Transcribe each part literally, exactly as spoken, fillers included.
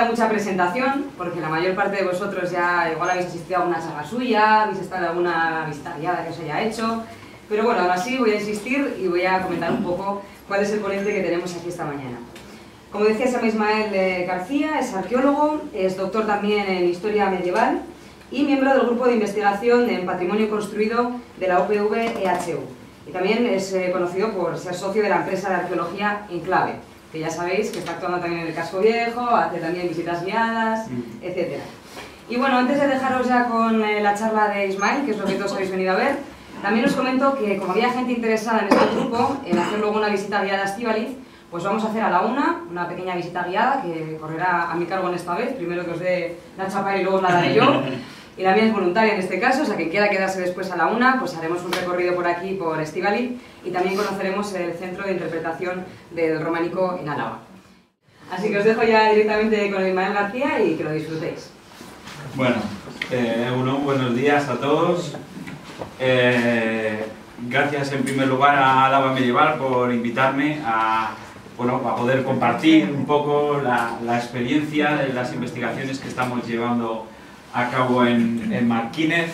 necesita mucha presentación, porque la mayor parte de vosotros ya igual habéis asistido a alguna charla suya, habéis estado en alguna visita guiada que os haya hecho, pero bueno, aún así voy a insistir y voy a comentar un poco cuál es el ponente que tenemos aquí esta mañana. Como decía, se llama Ismael García, es arqueólogo, es doctor también en Historia Medieval y miembro del grupo de investigación en Patrimonio Construido de la U P V E H U. Y también es eh, conocido por ser socio de la empresa de arqueología Enclave, que ya sabéis que está actuando también en el Casco Viejo, hace también visitas guiadas, etcétera. Y bueno, antes de dejaros ya con eh, la charla de Ismael, que es lo que todos habéis venido a ver, también os comento que como había gente interesada en este grupo, en hacer luego una visita guiada a Estíbaliz, pues vamos a hacer a la una, una pequeña visita guiada que correrá a mi cargo en esta vez, primero que os dé la chapa y luego os la daré yo. Y la mía es voluntaria en este caso, o sea, quien quiera quedarse después a la una, pues haremos un recorrido por aquí, por Estíbaliz, y también conoceremos el Centro de Interpretación del Románico en Álava. Así que os dejo ya directamente con Ismael García y que lo disfrutéis. Bueno, eh, uno, buenos días a todos. Eh, gracias en primer lugar a Álava Medieval por invitarme a, bueno, a poder compartir un poco la, la experiencia de las investigaciones que estamos llevando a cabo en, en Marquínez.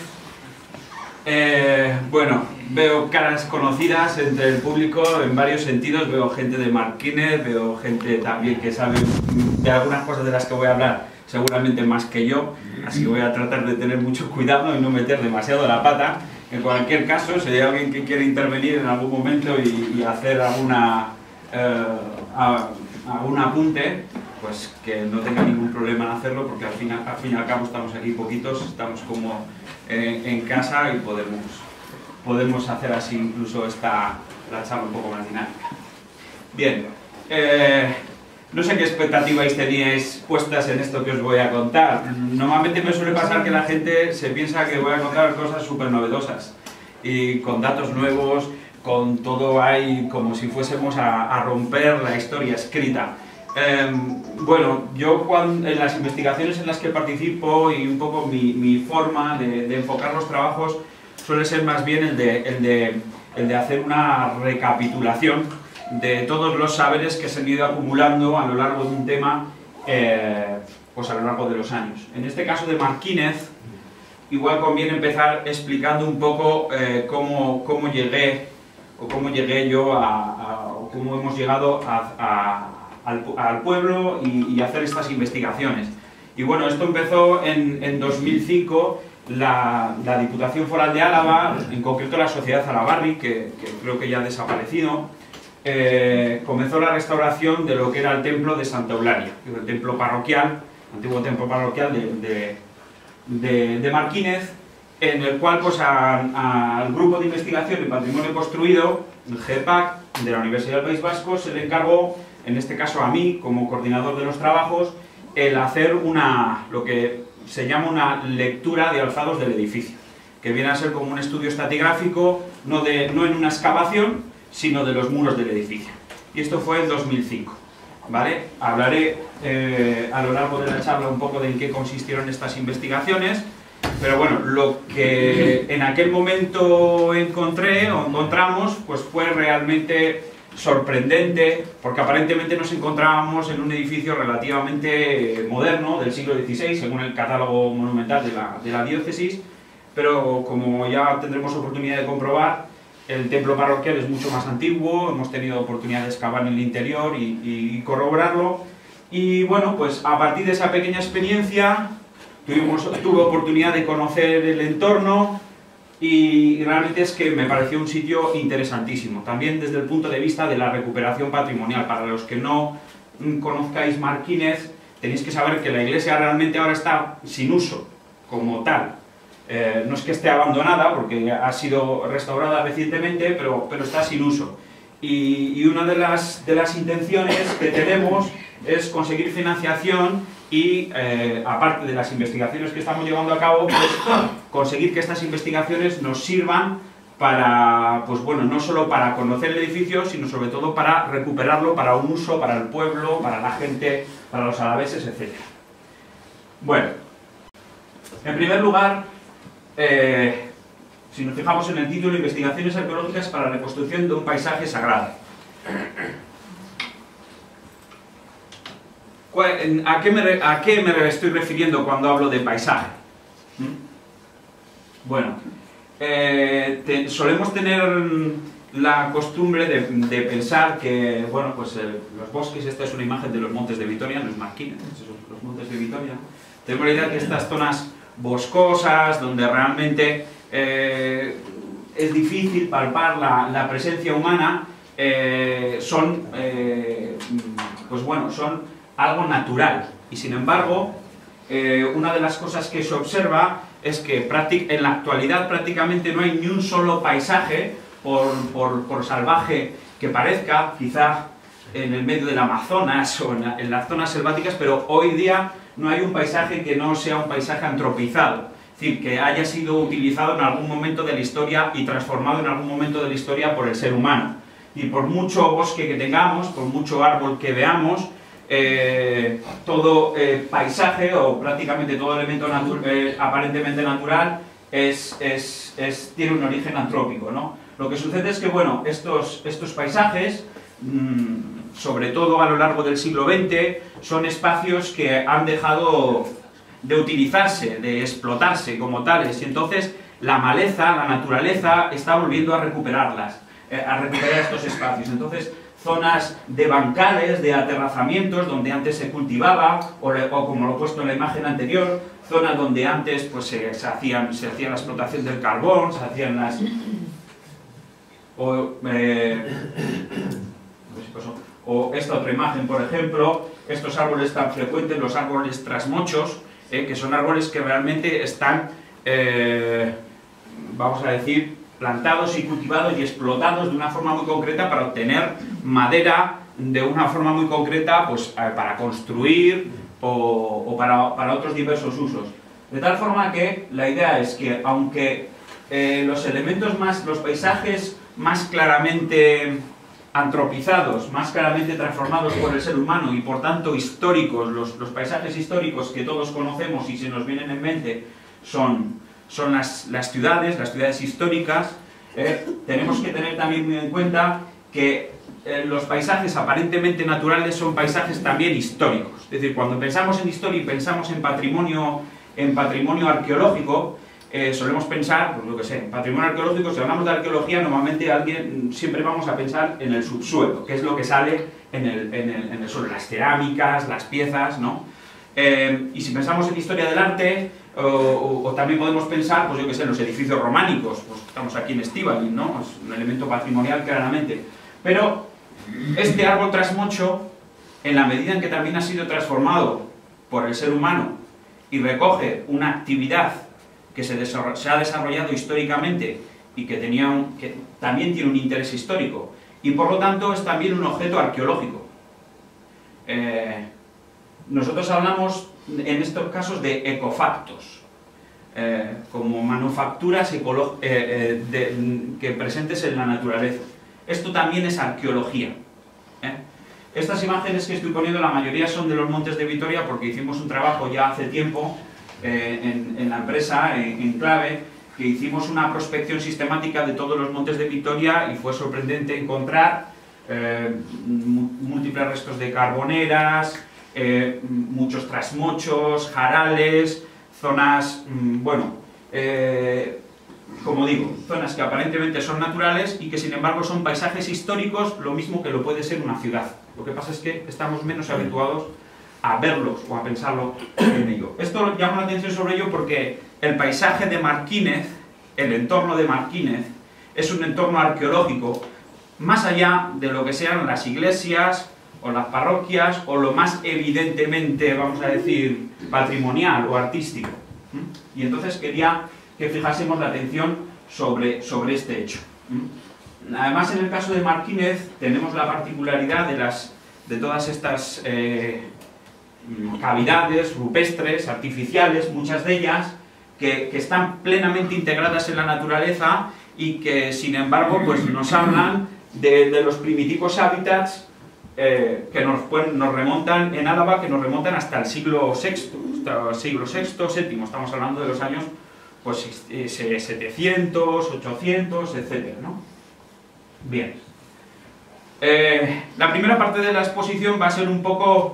Eh, bueno, veo caras conocidas entre el público en varios sentidos, veo gente de Marquínez, veo gente también que sabe de algunas cosas de las que voy a hablar, seguramente más que yo, así que voy a tratar de tener mucho cuidado y no meter demasiado la pata. En cualquier caso, si hay alguien que quiere intervenir en algún momento y, y hacer alguna, eh, a, algún apunte, pues que no tenga ningún problema en hacerlo, porque al fin, al fin y al cabo estamos aquí poquitos, estamos como eh, en casa y podemos, podemos hacer así incluso esta, la charla un poco más dinámica. Bien, eh, no sé qué expectativas teníais puestas en esto que os voy a contar. Normalmente me suele pasar que la gente se piensa que voy a contar cosas súper novedosas y con datos nuevos, con todo ahí como si fuésemos a, a romper la historia escrita. Eh, bueno, yo cuando, en las investigaciones en las que participo y un poco mi, mi forma de, de enfocar los trabajos suele ser más bien el de, el, de, el de hacer una recapitulación de todos los saberes que se han ido acumulando a lo largo de un tema, eh, pues a lo largo de los años. En este caso de Marquínez, igual conviene empezar explicando un poco eh, cómo, cómo llegué o cómo llegué yo a, a o cómo hemos llegado a, a Al, al pueblo y, y hacer estas investigaciones. Y bueno, esto empezó en, en dos mil cinco, la, la Diputación Foral de Álava, en concreto la Sociedad Alabarri, que, que creo que ya ha desaparecido, eh, comenzó la restauración de lo que era el templo de Santa Eulalia, que es el templo parroquial, antiguo templo parroquial de, de, de, de Marquínez, en el cual pues al grupo de investigación en patrimonio construido, el GEPAC, de la Universidad del País Vasco, se le encargó, en este caso a mí, como coordinador de los trabajos, el hacer una, lo que se llama una lectura de alzados del edificio, que viene a ser como un estudio estratigráfico, no, de, no en una excavación, sino de los muros del edificio. Y esto fue en dos mil cinco, ¿vale? Hablaré eh, a lo largo de la charla un poco de en qué consistieron estas investigaciones, pero bueno, lo que en aquel momento encontré o encontramos, pues fue realmente sorprendente, porque aparentemente nos encontrábamos en un edificio relativamente moderno, del siglo dieciséis, según el catálogo monumental de la, de la diócesis, pero como ya tendremos oportunidad de comprobar, el templo parroquial es mucho más antiguo, hemos tenido oportunidad de excavar en el interior y, y corroborarlo, y bueno, pues a partir de esa pequeña experiencia tuvimos, tuve oportunidad de conocer el entorno, y realmente es que me pareció un sitio interesantísimo, también desde el punto de vista de la recuperación patrimonial. Para los que no conozcáis Marquínez, tenéis que saber que la iglesia realmente ahora está sin uso, como tal. Eh, no es que esté abandonada, porque ha sido restaurada recientemente, pero, pero está sin uso. Y, y una de las, de las intenciones que tenemos es conseguir financiación y, eh, aparte de las investigaciones que estamos llevando a cabo, pues, conseguir que estas investigaciones nos sirvan para, pues bueno, no solo para conocer el edificio, sino sobre todo para recuperarlo para un uso, para el pueblo, para la gente, para los alaveses, etcétera. Bueno, en primer lugar, eh, si nos fijamos en el título, Investigaciones arqueológicas para la reconstrucción de un paisaje sagrado. ¿A qué, me, ¿A qué me estoy refiriendo cuando hablo de paisaje? ¿Mm? Bueno, eh, te, solemos tener la costumbre de, de pensar que, bueno, pues eh, los bosques, esta es una imagen de los montes de Vitoria, no es Marquines, son los montes de Vitoria. Tenemos la idea que estas zonas boscosas, donde realmente eh, es difícil palpar la, la presencia humana, eh, son, eh, pues bueno, son algo natural, y sin embargo, eh, una de las cosas que se observa es que en la actualidad prácticamente no hay ni un solo paisaje, por, por, por salvaje que parezca, quizá en el medio del Amazonas o en, la, en las zonas selváticas, pero hoy día no hay un paisaje que no sea un paisaje antropizado, es decir, que haya sido utilizado en algún momento de la historia y transformado en algún momento de la historia por el ser humano. Y por mucho bosque que tengamos, por mucho árbol que veamos, Eh, todo eh, paisaje o prácticamente todo elemento natu eh, aparentemente natural es, es, es, tiene un origen antrópico, ¿no? Lo que sucede es que, bueno, estos, estos paisajes, mmm, sobre todo a lo largo del siglo veinte, son espacios que han dejado de utilizarse, de explotarse como tales, y entonces la maleza, la naturaleza, está volviendo a recuperarlas, eh, a recuperar estos espacios. Entonces, zonas de bancales, de aterrazamientos, donde antes se cultivaba, o, o como lo he puesto en la imagen anterior, zonas donde antes pues, se, se, hacían, se hacía la explotación del carbón, se hacían las... O, eh, o esta otra imagen, por ejemplo, estos árboles tan frecuentes, los árboles trasmochos, eh, que son árboles que realmente están, eh, vamos a decir, plantados y cultivados y explotados de una forma muy concreta para obtener madera de una forma muy concreta, pues para construir o, o para, para otros diversos usos. De tal forma que la idea es que aunque eh, los elementos más, los paisajes más claramente antropizados, más claramente transformados por el ser humano y por tanto históricos, los, los paisajes históricos que todos conocemos y se nos vienen en mente son son las, las ciudades, las ciudades históricas, eh, tenemos que tener también muy en cuenta que eh, los paisajes aparentemente naturales son paisajes también históricos. Es decir, cuando pensamos en historia y pensamos en patrimonio, en patrimonio arqueológico, eh, solemos pensar, pues lo que sé, en patrimonio arqueológico, si hablamos de arqueología, normalmente alguien, siempre vamos a pensar en el subsuelo, que es lo que sale en el, en el, en el suelo, las cerámicas, las piezas, ¿no? Eh, y si pensamos en historia del arte, O, o, o también podemos pensar, pues yo que sé, en los edificios románicos, pues estamos aquí en Estíbaliz, ¿no? Es un elemento patrimonial claramente. Pero este árbol trasmocho, en la medida en que también ha sido transformado por el ser humano y recoge una actividad que se, se ha desarrollado históricamente y que, tenía un, que también tiene un interés histórico, y por lo tanto es también un objeto arqueológico. Eh, nosotros hablamos en estos casos de ecofactos, eh, como manufacturas eh, eh, de, que presentes en la naturaleza. Esto también es arqueología. ¿eh? Estas imágenes que estoy poniendo, la mayoría son de los Montes de Vitoria, porque hicimos un trabajo ya hace tiempo eh, en, en la empresa, en, en Clave, que hicimos una prospección sistemática de todos los Montes de Vitoria y fue sorprendente encontrar eh, múltiples restos de carboneras, Eh, muchos trasmochos, jarales, zonas, mmm, bueno, eh, como digo, zonas que aparentemente son naturales y que sin embargo son paisajes históricos, lo mismo que lo puede ser una ciudad. Lo que pasa es que estamos menos habituados a verlos o a pensarlo en ello. Esto llama la atención sobre ello porque el paisaje de Marquínez, el entorno de Marquínez, es un entorno arqueológico, más allá de lo que sean las iglesias o las parroquias, o lo más evidentemente, vamos a decir, patrimonial o artístico. Y entonces quería que fijásemos la atención sobre, sobre este hecho. Además, en el caso de Marquínez, tenemos la particularidad de, las, de todas estas eh, cavidades rupestres, artificiales, muchas de ellas, que, que están plenamente integradas en la naturaleza y que, sin embargo, pues nos hablan de, de los primitivos hábitats Eh, que nos, pues, nos remontan en Álava, que nos remontan hasta el siglo sexto, hasta el siglo sexto, séptimo, estamos hablando de los años pues, setecientos, ochocientos, etcétera, ¿no? Bien. Eh, la primera parte de la exposición va a ser un poco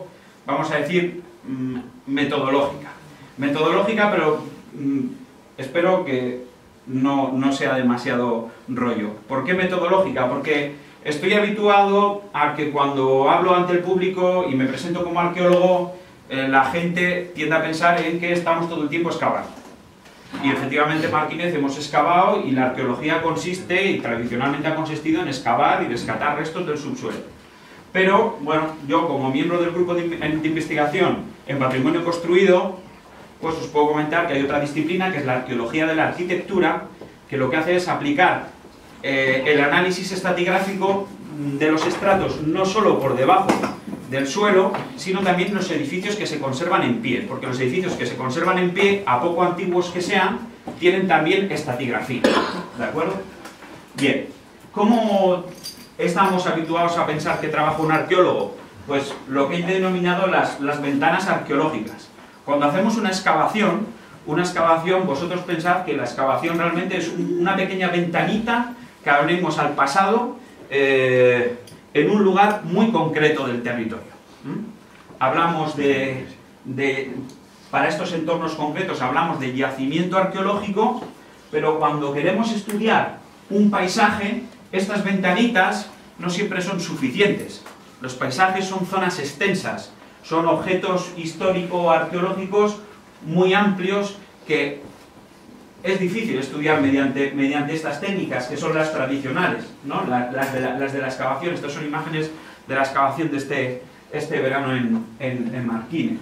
vamos a decir, metodológica. Metodológica, pero mmm, espero que no, no sea demasiado rollo. ¿Por qué metodológica? Porque estoy habituado a que cuando hablo ante el público y me presento como arqueólogo, eh, la gente tiende a pensar en que estamos todo el tiempo excavando. Y efectivamente, Marquínez, hemos excavado, y la arqueología consiste, y tradicionalmente ha consistido, en excavar y rescatar restos del subsuelo. Pero, bueno, yo como miembro del grupo de, de investigación en patrimonio construido, pues os puedo comentar que hay otra disciplina, que es la arqueología de la arquitectura, que lo que hace es aplicar eh, el análisis estratigráfico de los estratos, no solo por debajo del suelo, sino también los edificios que se conservan en pie, porque los edificios que se conservan en pie, a poco antiguos que sean, tienen también estratigrafía, ¿de acuerdo? Bien, ¿cómo estamos habituados a pensar que trabaja un arqueólogo? Pues lo que he denominado las, las ventanas arqueológicas. Cuando hacemos una excavación, una excavación, vosotros pensad que la excavación realmente es un, una pequeña ventanita que abrimos al pasado, eh, en un lugar muy concreto del territorio. ¿Mm? Hablamos de, de, para estos entornos concretos, hablamos de yacimiento arqueológico, pero cuando queremos estudiar un paisaje, estas ventanitas no siempre son suficientes. Los paisajes son zonas extensas, son objetos histórico-arqueológicos muy amplios que es difícil estudiar mediante, mediante estas técnicas, que son las tradicionales, ¿no? las, las, de la, las de la excavación. Estas son imágenes de la excavación de este, este verano en, en, en Marquínez.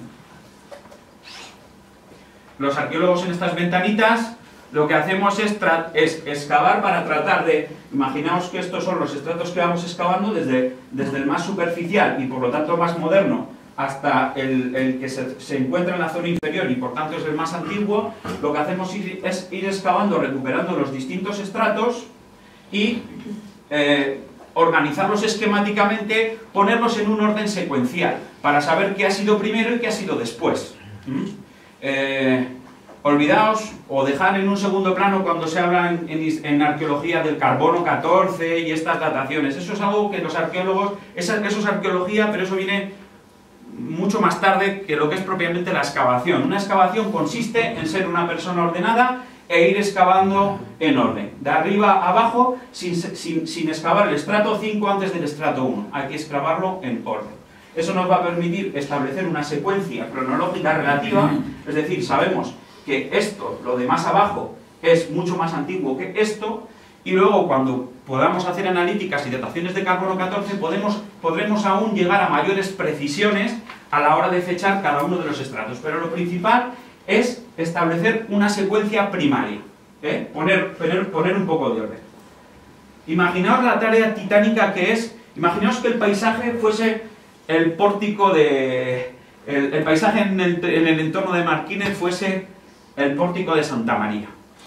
Los arqueólogos en estas ventanitas lo que hacemos es, es excavar para tratar de... Imaginaos que estos son los estratos que vamos excavando desde, desde el más superficial y por lo tanto más moderno hasta el, el que se, se encuentra en la zona inferior y por tanto es el más antiguo. Lo que hacemos es ir excavando, recuperando los distintos estratos y eh, organizarlos esquemáticamente, ponerlos en un orden secuencial para saber qué ha sido primero y qué ha sido después. ¿Mm? Eh, olvidaos o dejar en un segundo plano cuando se habla en, en, en arqueología del carbono catorce y estas dataciones. Eso es algo que los arqueólogos, esa, eso es arqueología, pero eso viene mucho más tarde que lo que es propiamente la excavación. Una excavación consiste en ser una persona ordenada e ir excavando en orden, de arriba a abajo, sin, sin, sin excavar el estrato cinco antes del estrato uno. Hay que excavarlo en orden. Eso nos va a permitir establecer una secuencia cronológica relativa, es decir, sabemos que esto, lo de más abajo, es mucho más antiguo que esto, y luego cuando podamos hacer analíticas y dataciones de carbono catorce podemos, podremos aún llegar a mayores precisiones a la hora de fechar cada uno de los estratos. Pero lo principal es establecer una secuencia primaria, ¿eh? poner, poner, poner un poco de orden. Imaginaos la tarea titánica que es, imaginaos que el paisaje fuese el pórtico de... El, el paisaje en el, en el entorno de Marquínez fuese el pórtico de Santa María.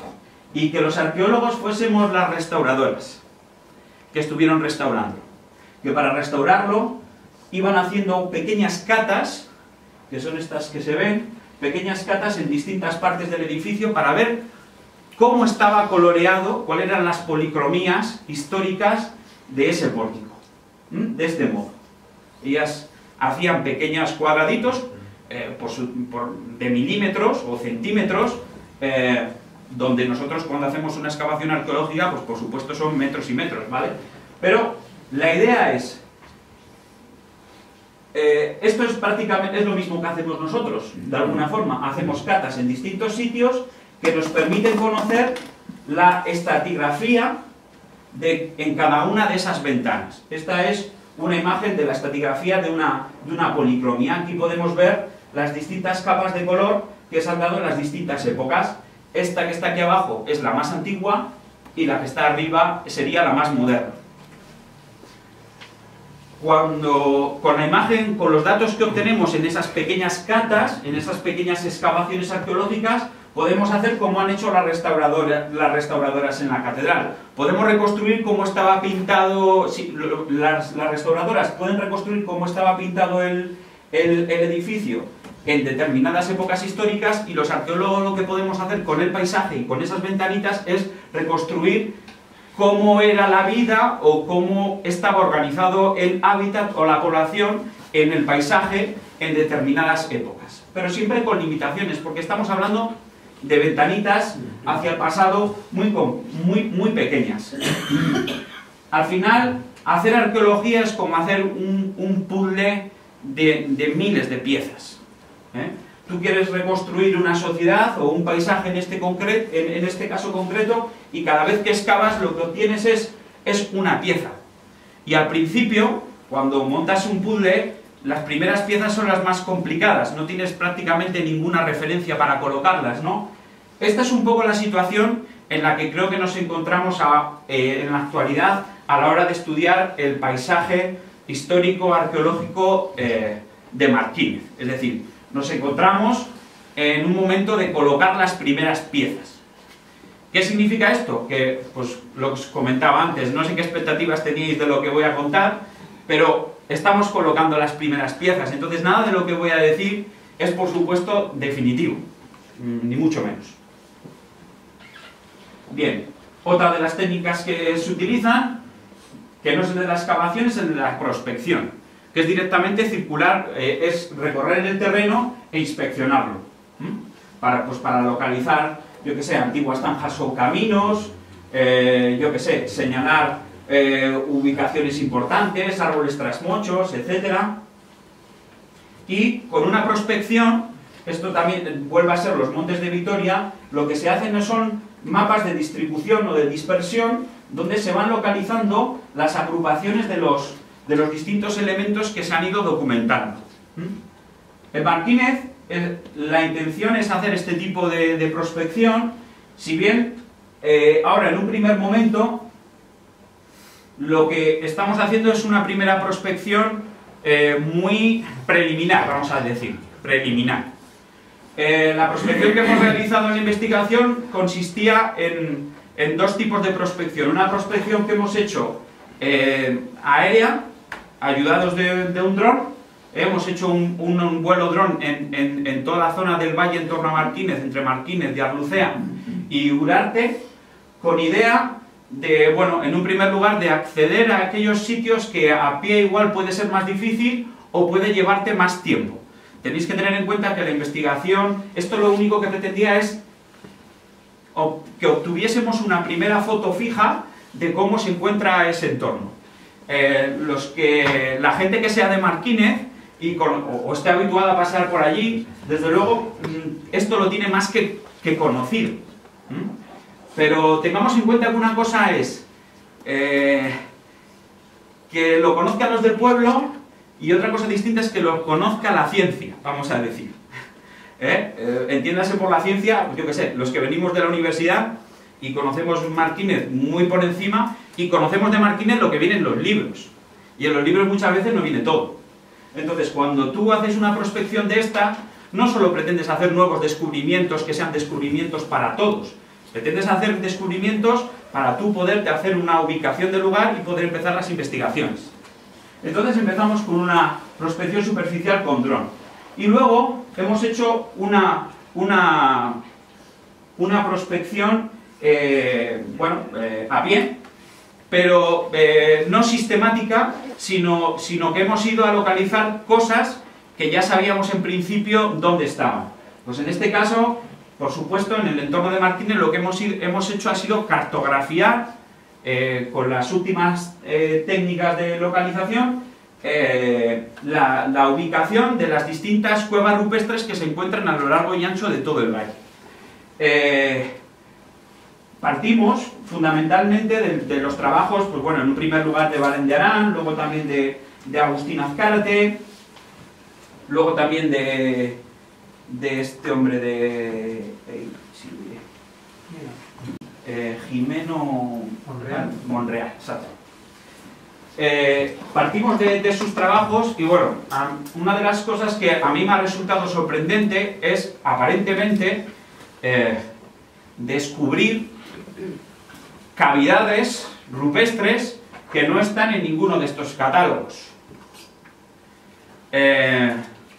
Y que los arqueólogos fuésemos las restauradoras que estuvieron restaurando. Que para restaurarlo iban haciendo pequeñas catas, que son estas que se ven, pequeñas catas en distintas partes del edificio para ver cómo estaba coloreado, cuáles eran las policromías históricas de ese pórtico. ¿Mm? De este modo. Ellas hacían pequeños cuadraditos eh, por su, por, de milímetros o centímetros, eh, donde nosotros cuando hacemos una excavación arqueológica, pues por supuesto son metros y metros, ¿vale? Pero la idea es, eh, esto es prácticamente es lo mismo que hacemos nosotros, de alguna forma, hacemos catas en distintos sitios que nos permiten conocer la estratigrafía de, en cada una de esas ventanas. Esta es una imagen de la estratigrafía de una, de una policromía. Aquí podemos ver las distintas capas de color que se han dado en las distintas épocas. Esta que está aquí abajo es la más antigua y la que está arriba sería la más moderna. Cuando, con la imagen, con los datos que obtenemos en esas pequeñas catas, en esas pequeñas excavaciones arqueológicas, podemos hacer como han hecho las restauradoras, las restauradoras en la catedral. Podemos reconstruir cómo estaba pintado, sí, las, las restauradoras pueden reconstruir cómo estaba pintado el, el, el edificio en determinadas épocas históricas, y los arqueólogos lo que podemos hacer con el paisaje y con esas ventanitas es reconstruir cómo era la vida o cómo estaba organizado el hábitat o la población en el paisaje en determinadas épocas, pero siempre con limitaciones, porque estamos hablando de ventanitas hacia el pasado muy, muy, muy pequeñas. Al final, hacer arqueología es como hacer un, un puzzle de, de miles de piezas, ¿eh? Tú quieres reconstruir una sociedad o un paisaje en este, concreto, en, en este caso concreto, y cada vez que excavas lo que obtienes es, es una pieza. Y al principio, cuando montas un puzzle, las primeras piezas son las más complicadas, no tienes prácticamente ninguna referencia para colocarlas, ¿no? Esta es un poco la situación en la que creo que nos encontramos a, eh, en la actualidad a la hora de estudiar el paisaje histórico arqueológico eh, de Martínez. Es decir, nos encontramos en un momento de colocar las primeras piezas. ¿Qué significa esto? Que, pues, lo que os comentaba antes, no sé qué expectativas teníais de lo que voy a contar, pero estamos colocando las primeras piezas, entonces nada de lo que voy a decir es, por supuesto, definitivo, ni mucho menos. Bien, otra de las técnicas que se utilizan, que no es el de la excavación, es el de la prospección, que es directamente circular, eh, es recorrer el terreno e inspeccionarlo, ¿Mm? para, pues, para localizar, yo que sé, antiguas zanjas o caminos, eh, yo que sé, señalar eh, ubicaciones importantes, árboles trasmochos, etcétera. Y con una prospección, esto también vuelve a ser los Montes de Vitoria, lo que se hacen no son mapas de distribución o de dispersión, donde se van localizando las agrupaciones de los, de los distintos elementos que se han ido documentando. ¿Mm? En Martínez, el, la intención es hacer este tipo de, de prospección, si bien eh, ahora en un primer momento lo que estamos haciendo es una primera prospección eh, muy preliminar, vamos a decir, preliminar. Eh, la prospección que hemos realizado en la investigación consistía en, en dos tipos de prospección. Una prospección que hemos hecho eh, aérea, ayudados de, de un dron. Hemos hecho un, un, un vuelo dron en, en, en toda la zona del valle en torno a Martínez, entre Martínez, de Arlucea y Urarte, con idea de, bueno, en un primer lugar, de acceder a aquellos sitios que a pie igual puede ser más difícil o puede llevarte más tiempo. Tenéis que tener en cuenta que la investigación, esto lo único que pretendía es que obtuviésemos una primera foto fija de cómo se encuentra ese entorno. Eh, los que, la gente que sea de Martínez y con, o, o esté habituada a pasar por allí, desde luego, esto lo tiene más que, que conocido. ¿Mm? Pero tengamos en cuenta que una cosa es eh, que lo conozcan los del pueblo, y otra cosa distinta es que lo conozca la ciencia, vamos a decir. ¿Eh? Eh, entiéndase por la ciencia, yo qué sé, los que venimos de la universidad y conocemos Martínez muy por encima, y conocemos de Martínez lo que viene en los libros. Y en los libros muchas veces no viene todo. Entonces, cuando tú haces una prospección de esta, no solo pretendes hacer nuevos descubrimientos que sean descubrimientos para todos, pretendes hacer descubrimientos para tú poderte hacer una ubicación del lugar y poder empezar las investigaciones. Entonces empezamos con una prospección superficial con dron. Y luego hemos hecho una, una, una prospección eh, bueno, eh, a pie, pero eh, no sistemática, sino, sino que hemos ido a localizar cosas que ya sabíamos en principio dónde estaban. Pues en este caso, por supuesto, en el entorno de Martínez lo que hemos, hemos hecho ha sido cartografiar eh, con las últimas eh, técnicas de localización eh, la, la ubicación de las distintas cuevas rupestres que se encuentran a lo largo y ancho de todo el valle. Eh, partimos fundamentalmente de, de los trabajos, pues bueno, en un primer lugar de Valén de Arán, luego también de, de Agustín Azcárate, luego también de, de este hombre de eh, sí, eh, Jimeno Monreal. Monreal, exacto. Eh, partimos de, de sus trabajos y bueno, a, una de las cosas que a mí me ha resultado sorprendente es aparentemente eh, descubrir cavidades rupestres que no están en ninguno de estos catálogos. Eh,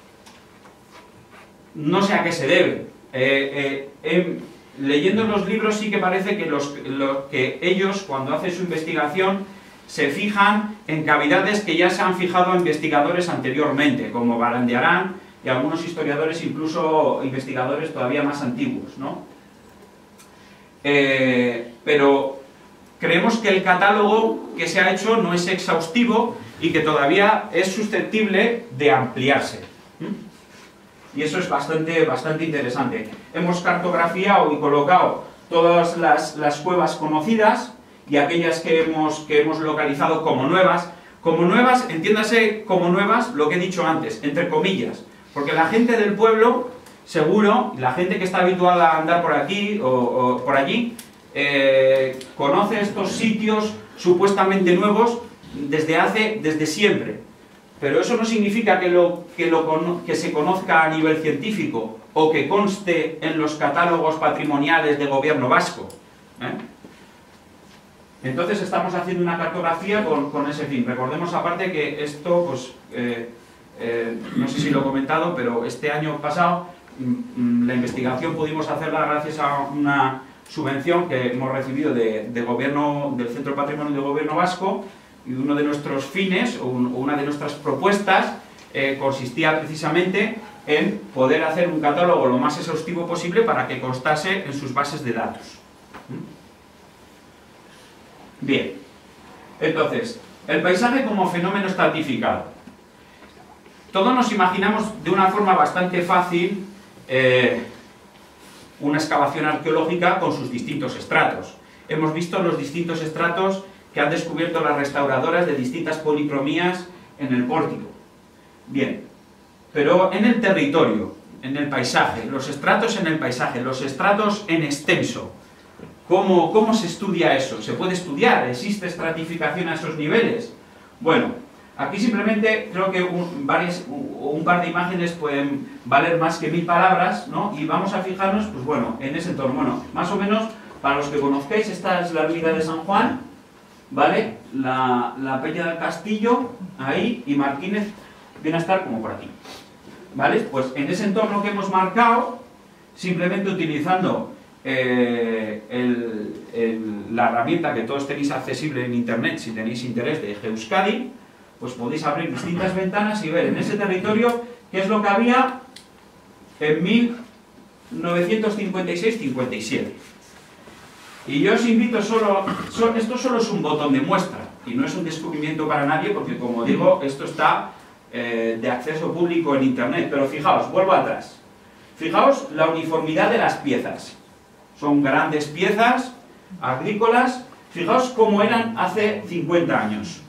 no sé a qué se debe. Eh, eh, eh, leyendo los libros sí que parece que, los, lo, que ellos, cuando hacen su investigación, se fijan en cavidades que ya se han fijado a investigadores anteriormente, como Barandiarán y algunos historiadores, incluso investigadores todavía más antiguos, ¿no? Eh, pero creemos que el catálogo que se ha hecho no es exhaustivo y que todavía es susceptible de ampliarse. ¿Mm? Y eso es bastante, bastante interesante. Hemos cartografiado y colocado todas las, las cuevas conocidas y aquellas que hemos, que hemos localizado como nuevas. Como nuevas, entiéndase como nuevas lo que he dicho antes, entre comillas, porque la gente del pueblo, seguro, la gente que está habituada a andar por aquí o, o por allí, eh, conoce estos sitios supuestamente nuevos desde hace, desde siempre. Pero eso no significa que, lo, que, lo, que se conozca a nivel científico o que conste en los catálogos patrimoniales del gobierno vasco, ¿eh? Entonces estamos haciendo una cartografía con, con ese fin. Recordemos aparte que esto, pues, eh, eh, no sé si lo he comentado, pero este año pasado mm, la investigación pudimos hacerla gracias a una subvención que hemos recibido de, de gobierno, del Centro de Patrimonio del Gobierno Vasco, y uno de nuestros fines, o, un, o una de nuestras propuestas, eh, consistía precisamente en poder hacer un catálogo lo más exhaustivo posible para que constase en sus bases de datos. Bien, entonces, el paisaje como fenómeno estratificado. Todos nos imaginamos de una forma bastante fácil eh, una excavación arqueológica con sus distintos estratos. Hemos visto los distintos estratos que han descubierto las restauradoras de distintas policromías en el pórtico. Bien, pero en el territorio, en el paisaje, los estratos en el paisaje, los estratos en extenso, ¿Cómo, ¿Cómo se estudia eso? ¿Se puede estudiar? ¿Existe estratificación a esos niveles? Bueno, aquí simplemente creo que un, varias, un par de imágenes pueden valer más que mil palabras, ¿no? Y vamos a fijarnos, pues bueno, en ese entorno. Bueno, más o menos, para los que conozcáis, esta es la ermita de San Juan, ¿vale? La, la Peña del Castillo, ahí, y Martínez viene a estar como por aquí, ¿vale? Pues en ese entorno que hemos marcado, simplemente utilizando Eh, el, el, la herramienta que todos tenéis accesible en internet, si tenéis interés, de Geuskadi, pues podéis abrir distintas ventanas y ver en ese territorio qué es lo que había en mil novecientos cincuenta y seis cincuenta y siete. Y yo os invito solo, so, esto solo es un botón de muestra, y no es un descubrimiento para nadie, porque como digo, esto está eh, de acceso público en internet, pero fijaos, vuelvo atrás. Fijaos la uniformidad de las piezas. Son grandes piezas agrícolas. Fijaos cómo eran hace cincuenta años.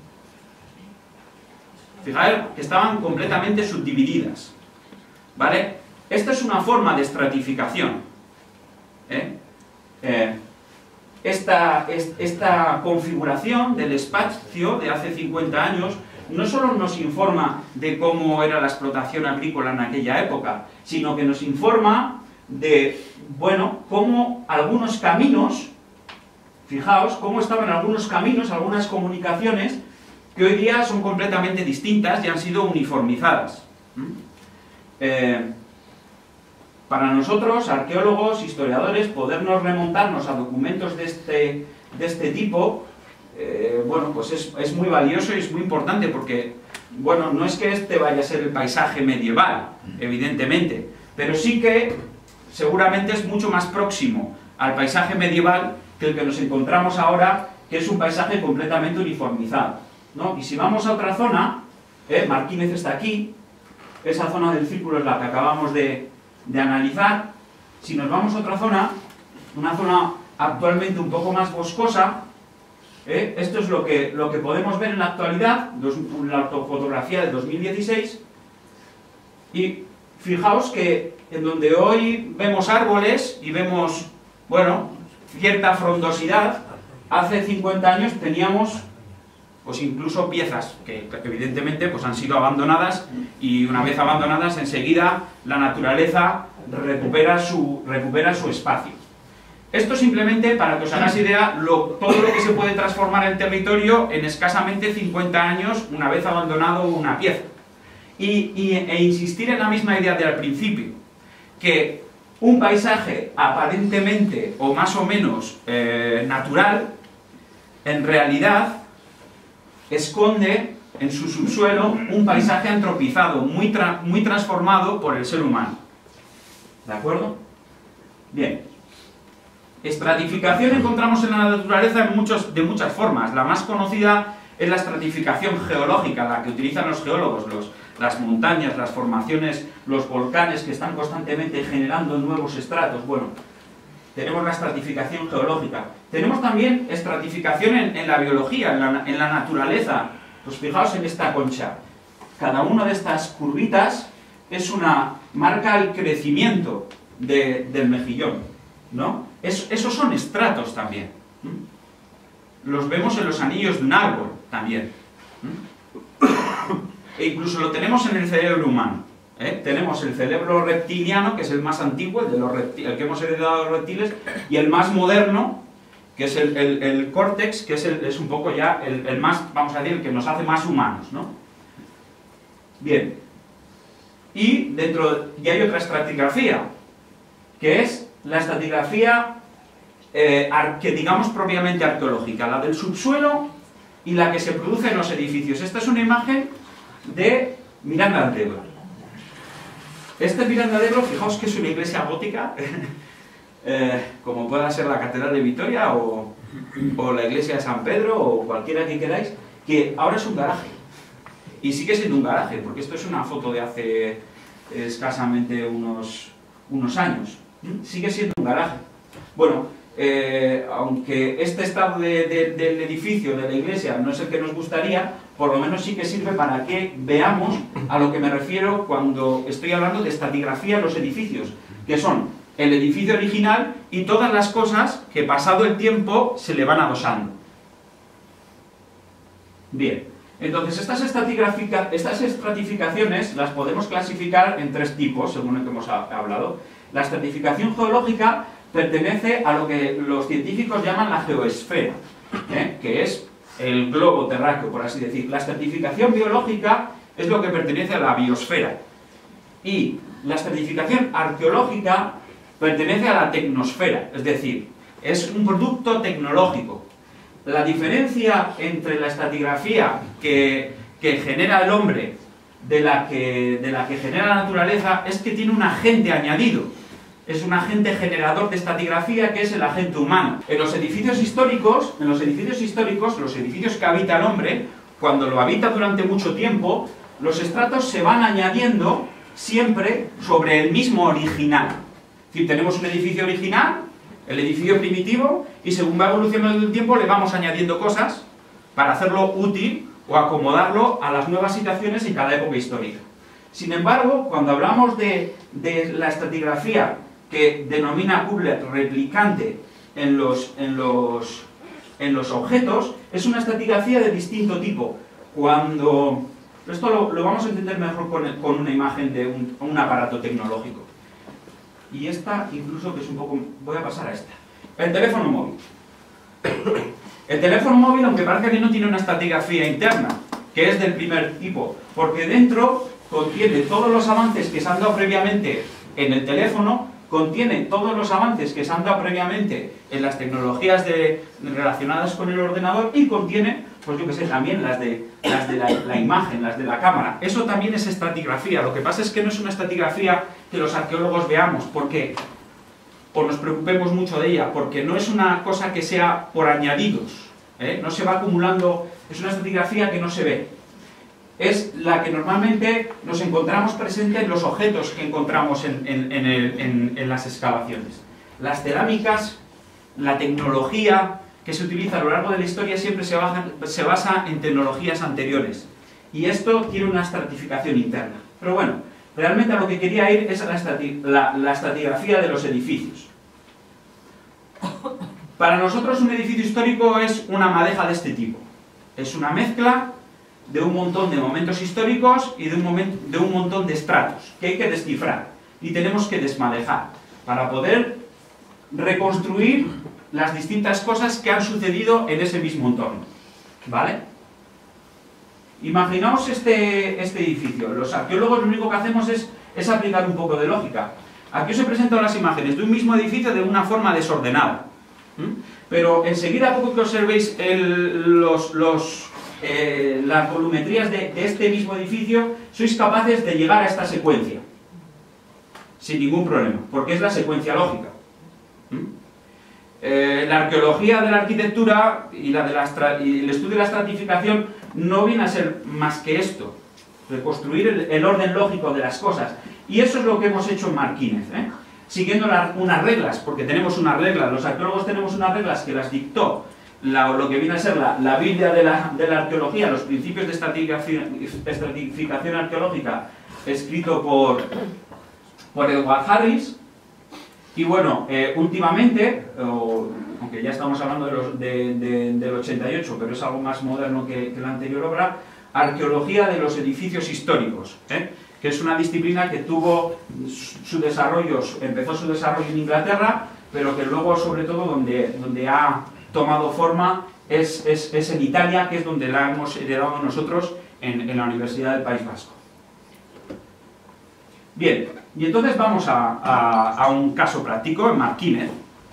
Fijaos que estaban completamente subdivididas, ¿vale? Esta es una forma de estratificación, ¿eh? Eh, esta, esta configuración del espacio de hace cincuenta años no solo nos informa de cómo era la explotación agrícola en aquella época, sino que nos informa de, bueno, cómo algunos caminos, fijaos, cómo estaban algunos caminos, algunas comunicaciones, que hoy día son completamente distintas y han sido uniformizadas. ¿Mm? Eh, para nosotros, arqueólogos, historiadores, podernos remontarnos a documentos de este, de este tipo, eh, bueno, pues es, es muy valioso y es muy importante porque, bueno, no es que este vaya a ser el paisaje medieval, evidentemente, pero sí que seguramente es mucho más próximo al paisaje medieval que el que nos encontramos ahora, que es un paisaje completamente uniformizado, ¿no? Y si vamos a otra zona, eh, Martínez está aquí, esa zona del círculo es la que acabamos de, de analizar. Si nos vamos a otra zona, una zona actualmente un poco más boscosa, eh, esto es lo que, lo que podemos ver en la actualidad, dos, la fotografía de dos mil dieciséis, y fijaos que en donde hoy vemos árboles y vemos, bueno, cierta frondosidad, hace cincuenta años teníamos pues incluso piezas que evidentemente pues han sido abandonadas, y una vez abandonadas enseguida la naturaleza recupera su, recupera su espacio. Esto simplemente para que os hagáis idea lo, todo lo que se puede transformar el territorio en escasamente cincuenta años una vez abandonado una pieza. Y, y, e insistir en la misma idea del principio, que un paisaje aparentemente o más o menos eh, natural, en realidad esconde en su subsuelo un paisaje antropizado, muy, tra muy transformado por el ser humano. ¿De acuerdo? Bien. Estratificación encontramos en la naturaleza en muchos, de muchas formas. La más conocida es la estratificación geológica, la que utilizan los geólogos, los, las montañas, las formaciones, los volcanes que están constantemente generando nuevos estratos. Bueno, tenemos la estratificación geológica. Tenemos también estratificación en, en la biología, en la, en la naturaleza. Pues fijaos en esta concha. Cada una de estas curvitas es una marca el crecimiento de, del mejillón, ¿no? Es, esos son estratos también. Los vemos en los anillos de un árbol también. E incluso lo tenemos en el cerebro humano. ¿eh? Tenemos el cerebro reptiliano, que es el más antiguo, el, de los el que hemos heredado de los reptiles, y el más moderno, que es el, el, el córtex, que es, el, es un poco ya el, el más, vamos a decir, el que nos hace más humanos, ¿no? Bien. Y dentro, y hay otra estratigrafía, que es la estratigrafía eh, que digamos propiamente arqueológica, la del subsuelo y la que se produce en los edificios. Esta es una imagen de Miranda de Ebro. Este Miranda de Ebro, fijaos que es una iglesia gótica, eh, como pueda ser la Catedral de Vitoria o, o la iglesia de San Pedro o cualquiera que queráis, que ahora es un garaje. Y sigue siendo un garaje, porque esto es una foto de hace escasamente unos, unos años. Sigue siendo un garaje. Bueno, eh, aunque este estado de, de, del edificio, de la iglesia, no es el que nos gustaría, por lo menos sí que sirve para que veamos a lo que me refiero cuando estoy hablando de estratigrafía en los edificios, que son el edificio original y todas las cosas que pasado el tiempo se le van adosando. Bien, entonces estas, estas estratificaciones las podemos clasificar en tres tipos, según el que hemos hablado. La estratificación geológica pertenece a lo que los científicos llaman la geoesfera, ¿eh? que es el globo terráqueo, por así decir. La estratificación biológica es lo que pertenece a la biosfera. Y la estratificación arqueológica pertenece a la tecnosfera, es decir, es un producto tecnológico. La diferencia entre la estratigrafía que, que genera el hombre de la que, de la que genera la naturaleza es que tiene un agente añadido. Es un agente generador de estratigrafía que es el agente humano. En los edificios históricos, en los edificios históricos, los edificios que habita el hombre, cuando lo habita durante mucho tiempo, los estratos se van añadiendo siempre sobre el mismo original. Es decir, tenemos un edificio original, el edificio primitivo, y según va evolucionando el tiempo le vamos añadiendo cosas para hacerlo útil o acomodarlo a las nuevas situaciones en cada época histórica. Sin embargo, cuando hablamos de, de la estratigrafía que denomina Kubler replicante en los, en, los, en los objetos, es una estratigrafía de distinto tipo. Cuando... Esto lo, lo vamos a entender mejor con, con una imagen de un, un aparato tecnológico. Y esta, incluso, que es un poco... Voy a pasar a esta. El teléfono móvil. El teléfono móvil, aunque parece que no tiene una estratigrafía interna, que es del primer tipo, porque dentro contiene todos los avances que se han dado previamente en el teléfono, contiene todos los avances que se han dado previamente en las tecnologías de, relacionadas con el ordenador y contiene, pues yo que sé, también las de, las de la, la imagen, las de la cámara. Eso también es estratigrafía. Lo que pasa es que no es una estratigrafía que los arqueólogos veamos, porque o nos preocupemos mucho de ella, porque no es una cosa que sea por añadidos, ¿eh? No se va acumulando, es una estratigrafía que no se ve. Es la que normalmente nos encontramos presente en los objetos que encontramos en, en, en, el, en, en las excavaciones. Las cerámicas, la tecnología que se utiliza a lo largo de la historia siempre se basa, se basa en tecnologías anteriores. Y esto tiene una estratificación interna. Pero bueno, realmente a lo que quería ir es a la, estrati la, la estratigrafía de los edificios. Para nosotros un edificio histórico es una madeja de este tipo. Es una mezcla de un montón de momentos históricos y de un, momento, de un montón de estratos que hay que descifrar y tenemos que desmadejar para poder reconstruir las distintas cosas que han sucedido en ese mismo entorno. ¿Vale? Imaginaos este, este edificio. Los arqueólogos lo único que hacemos es, es aplicar un poco de lógica. Aquí os he presentado las imágenes de un mismo edificio de una forma desordenada. ¿Mm? Pero enseguida, a poco que observéis el, los... los eh, las volumetrías de, de este mismo edificio, sois capaces de llegar a esta secuencia sin ningún problema, porque es la secuencia lógica. ¿Mm? Eh, la arqueología de la arquitectura y, la de la y el estudio de la estratificación no viene a ser más que esto, reconstruir el, el orden lógico de las cosas, y eso es lo que hemos hecho en Marquínez, ¿eh? Siguiendo la, unas reglas, porque tenemos unas reglas, los arqueólogos tenemos unas reglas que las dictó la, lo que viene a ser la, la Biblia de la, de la arqueología, los principios de estratificación, estratificación arqueológica, escrito por, por Edward Harris. Y bueno, eh, últimamente, o, aunque ya estamos hablando de los, de, de, del ochenta y ocho, pero es algo más moderno que, que la anterior obra, Arqueología de los edificios históricos, ¿eh? que es una disciplina que tuvo su desarrollo, empezó su desarrollo en Inglaterra, pero que luego, sobre todo, donde, donde ha tomado forma es, es, es en Italia, que es donde la hemos heredado nosotros en, en la Universidad del País Vasco. Bien, y entonces vamos a, a, a un caso práctico en Marquínez.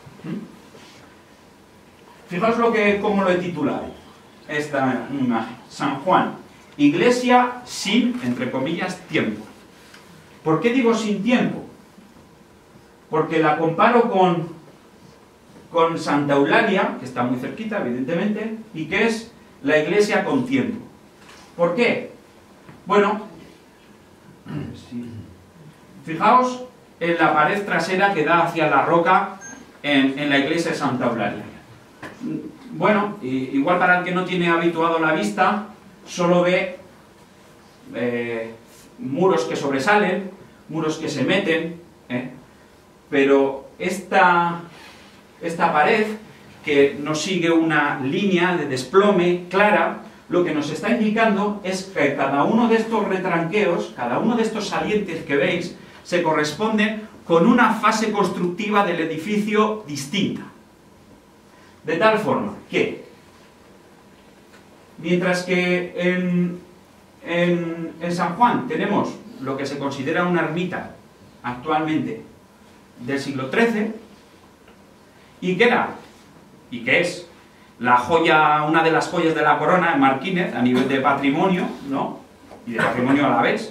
Fijaos lo que, cómo lo he titulado, esta imagen. San Juan, iglesia sin, entre comillas, tiempo. ¿Por qué digo sin tiempo? Porque la comparo con, con Santa Eulalia, que está muy cerquita, evidentemente, y que es la iglesia con tiempo. ¿Por qué? Bueno, sí. Fijaos en la pared trasera que da hacia la roca en, en la iglesia de Santa Eulalia. Bueno, igual para el que no tiene habituado la vista, solo ve eh, muros que sobresalen, muros que se meten, ¿eh? Pero esta, esta pared, que no sigue una línea de desplome clara, lo que nos está indicando es que cada uno de estos retranqueos, cada uno de estos salientes que veis, se corresponden con una fase constructiva del edificio distinta. De tal forma que, mientras que en, en, en San Juan tenemos lo que se considera una ermita actualmente del siglo trece, y que era, y que es la joya, una de las joyas de la corona en Marquínez a nivel de patrimonio, ¿no? Y de patrimonio a la vez,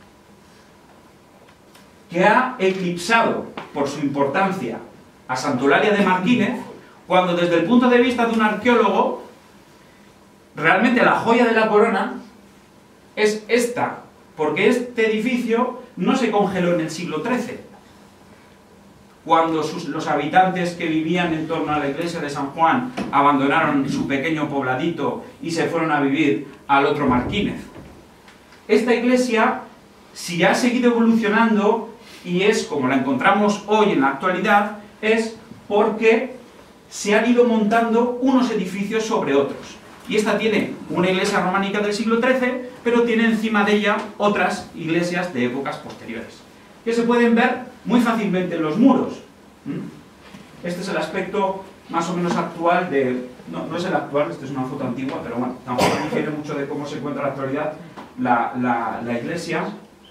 que ha eclipsado por su importancia a Santa Eulalia de Marquínez, cuando desde el punto de vista de un arqueólogo, realmente la joya de la corona es esta, porque este edificio no se congeló en el siglo trece, cuando sus, los habitantes que vivían en torno a la iglesia de San Juan abandonaron su pequeño pobladito y se fueron a vivir al otro Marquínez. Esta iglesia, si ha seguido evolucionando, y es como la encontramos hoy en la actualidad, es porque se han ido montando unos edificios sobre otros. Y esta tiene una iglesia románica del siglo trece, pero tiene encima de ella otras iglesias de épocas posteriores, que se pueden ver muy fácilmente en los muros. Este es el aspecto más o menos actual de... No, no es el actual, esta es una foto antigua, pero bueno, tampoco difiere mucho de cómo se encuentra en la actualidad la, la, la iglesia.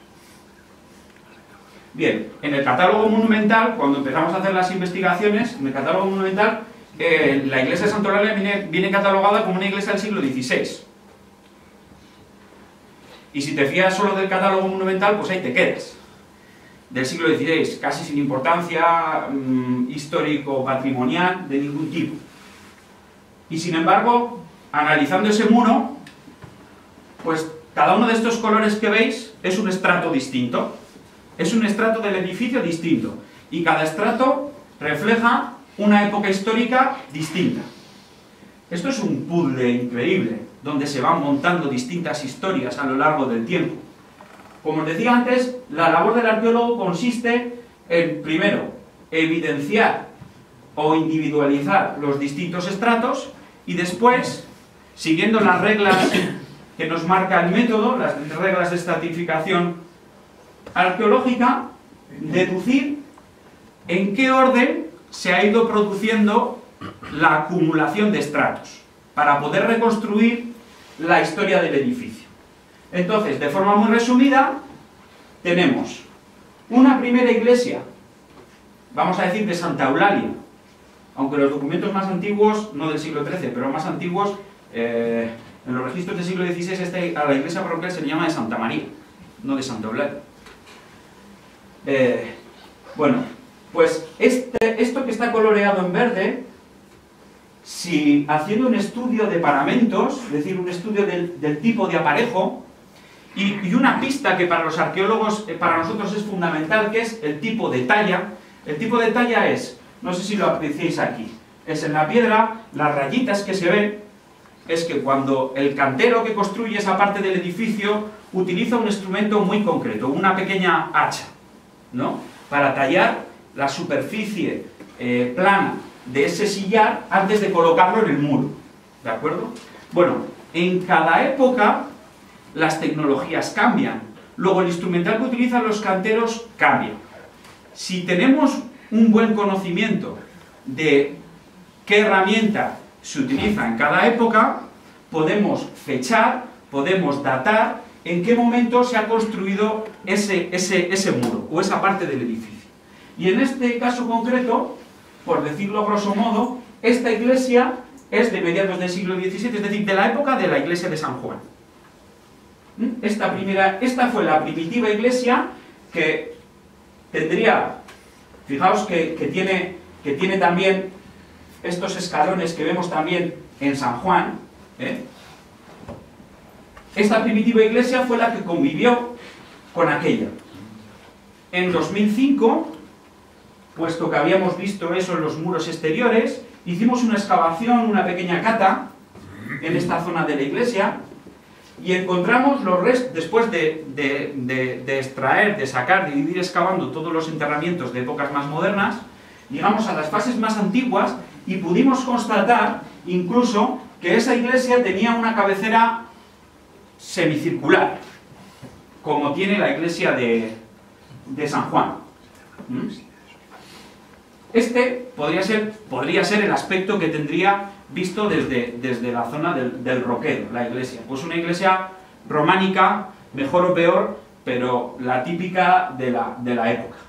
Bien, en el catálogo monumental, cuando empezamos a hacer las investigaciones, en el catálogo monumental, eh, la iglesia de Santa Eulalia viene, viene catalogada como una iglesia del siglo dieciséis. Y si te fías solo del catálogo monumental, pues ahí te quedas. Del siglo dieciséis, casi sin importancia mmm, histórico-patrimonial de ningún tipo. Y sin embargo, analizando ese muro, pues cada uno de estos colores que veis es un estrato distinto. Es un estrato del edificio distinto, y cada estrato refleja una época histórica distinta. Esto es un puzzle increíble, donde se van montando distintas historias a lo largo del tiempo. Como os decía antes, la labor del arqueólogo consiste en, primero, evidenciar o individualizar los distintos estratos, y después, siguiendo las reglas que nos marca el método, las reglas de estratificación arqueológica, deducir en qué orden se ha ido produciendo la acumulación de estratos, para poder reconstruir la historia del edificio. Entonces, de forma muy resumida, tenemos una primera iglesia, vamos a decir de Santa Eulalia, aunque los documentos más antiguos, no del siglo trece, pero más antiguos, eh, En los registros del siglo dieciséis este, a la iglesia parroquial se le llama de Santa María, no de Santa Eulalia. Eh, bueno, pues este, esto que está coloreado en verde, si haciendo un estudio de paramentos, es decir, un estudio del, del tipo de aparejo, y, y una pista que para los arqueólogos, eh, para nosotros es fundamental, que es el tipo de talla. El tipo de talla es, no sé si lo apreciáis aquí, es en la piedra, las rayitas que se ven, es que cuando el cantero que construye esa parte del edificio utiliza un instrumento muy concreto, una pequeña hacha, ¿no?, para tallar la superficie eh, plana de ese sillar antes de colocarlo en el muro, ¿de acuerdo? Bueno, en cada época las tecnologías cambian, luego el instrumental que utilizan los canteros cambia. Si tenemos un buen conocimiento de qué herramienta se utiliza en cada época, podemos fechar, podemos datar en qué momento se ha construido ese, ese, ese muro o esa parte del edificio. Y en este caso concreto, por decirlo grosso modo, esta iglesia es de mediados del siglo diecisiete, es decir, de la época de la iglesia de San Juan. Esta, primera, esta fue la primitiva iglesia que tendría, fijaos que, que, tiene, que tiene también estos escalones que vemos también en San Juan, ¿eh? Esta primitiva iglesia fue la que convivió con aquella. En dos mil cinco, puesto que habíamos visto eso en los muros exteriores, hicimos una excavación, una pequeña cata, en esta zona de la iglesia, y encontramos los restos, después de, de, de, de extraer, de sacar, de ir excavando todos los enterramientos de épocas más modernas, llegamos a las fases más antiguas y pudimos constatar incluso que esa iglesia tenía una cabecera semicircular, como tiene la iglesia de, de San Juan. ¿Mm? Este podría ser, podría ser el aspecto que tendría visto desde, desde la zona del, del Roquedo, la iglesia. Pues una iglesia románica, mejor o peor, pero la típica de la, de la época.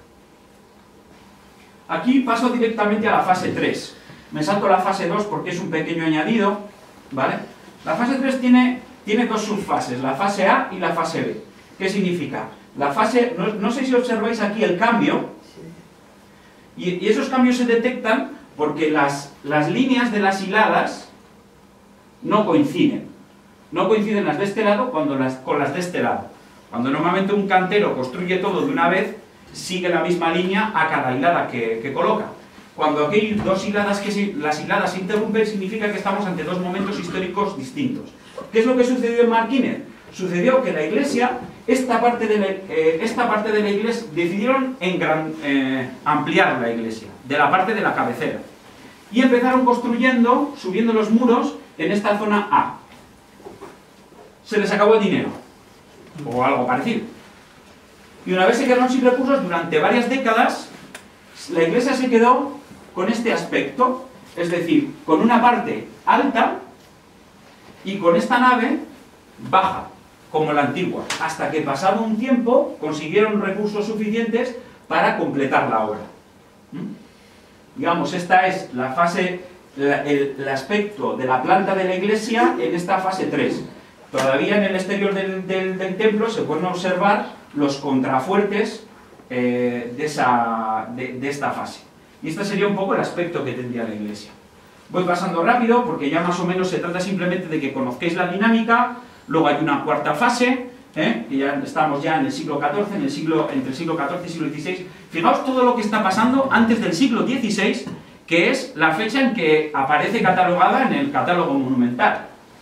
Aquí paso directamente a la fase tres. Me salto la fase dos porque es un pequeño añadido, ¿vale? La fase tres tiene, tiene dos subfases, la fase A y la fase B. ¿Qué significa? La fase, no, no sé si observáis aquí el cambio, y, y esos cambios se detectan porque las, las líneas de las hiladas no coinciden. No coinciden las de este lado cuando las, con las de este lado. Cuando normalmente un cantero construye todo de una vez, sigue la misma línea a cada hilada que, que coloca. Cuando aquí hay dos hiladas que se, las hiladas se interrumpen, significa que estamos ante dos momentos históricos distintos. ¿Qué es lo que sucedió en Marquínez? Sucedió que la iglesia, esta parte de la, eh, esta parte de la iglesia, decidieron en gran, eh, ampliar la iglesia, de la parte de la cabecera. Y empezaron construyendo, subiendo los muros en esta zona A. Se les acabó el dinero, o algo parecido. Y una vez se quedaron sin recursos, durante varias décadas, la iglesia se quedó con este aspecto, es decir, con una parte alta y con esta nave baja, como la antigua, hasta que pasado un tiempo consiguieron recursos suficientes para completar la obra. ¿Mm? Digamos, esta es la fase, la, el, el aspecto de la planta de la iglesia en esta fase tres. Todavía en el exterior del, del, del templo se pueden observar los contrafuertes eh, de, esa, de, de esta fase. Y este sería un poco el aspecto que tendría la iglesia. Voy pasando rápido porque ya más o menos se trata simplemente de que conozcáis la dinámica. Luego hay una cuarta fase, ¿eh? Y ya estamos ya en el siglo catorce, en el siglo, entre el siglo catorce y el siglo dieciséis. Fijaos todo lo que está pasando antes del siglo dieciséis, que es la fecha en que aparece catalogada en el catálogo monumental.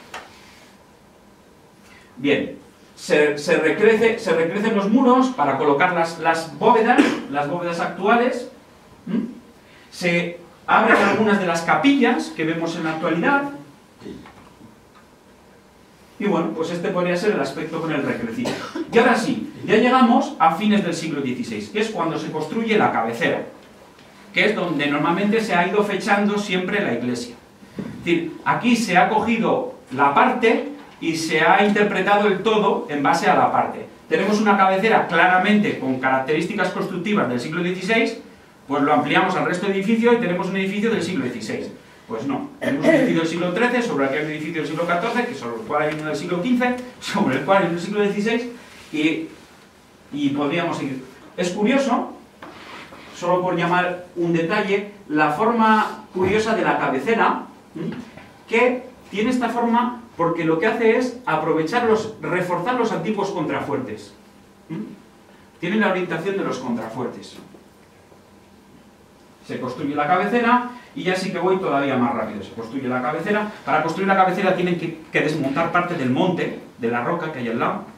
Bien, se, se, recrece, se recrecen los muros para colocar las, las bóvedas, las bóvedas actuales. ¿Mm? Se abren algunas de las capillas que vemos en la actualidad. Y bueno, pues este podría ser el aspecto con el recrecido. Y ahora sí, ya llegamos a fines del siglo dieciséis, que es cuando se construye la cabecera, que es donde normalmente se ha ido fechando siempre la iglesia. Es decir, aquí se ha cogido la parte y se ha interpretado el todo en base a la parte. Tenemos una cabecera claramente con características constructivas del siglo dieciséis, pues lo ampliamos al resto del edificio y tenemos un edificio del siglo dieciséis. Pues no, tenemos un edificio del siglo trece sobre el que hay un edificio del siglo catorce, que sobre el cual hay uno del siglo quince, sobre el cual hay uno del siglo dieciséis, y, y podríamos seguir. Es curioso, solo por llamar un detalle, la forma curiosa de la cabecera, que tiene esta forma porque lo que hace es aprovechar los, reforzar los antiguos contrafuertes. Tiene la orientación de los contrafuertes. Se construye la cabecera y ya sí que voy todavía más rápido. Se construye la cabecera. Para construir la cabecera tienen que, que desmontar parte del monte, de la roca que hay al lado.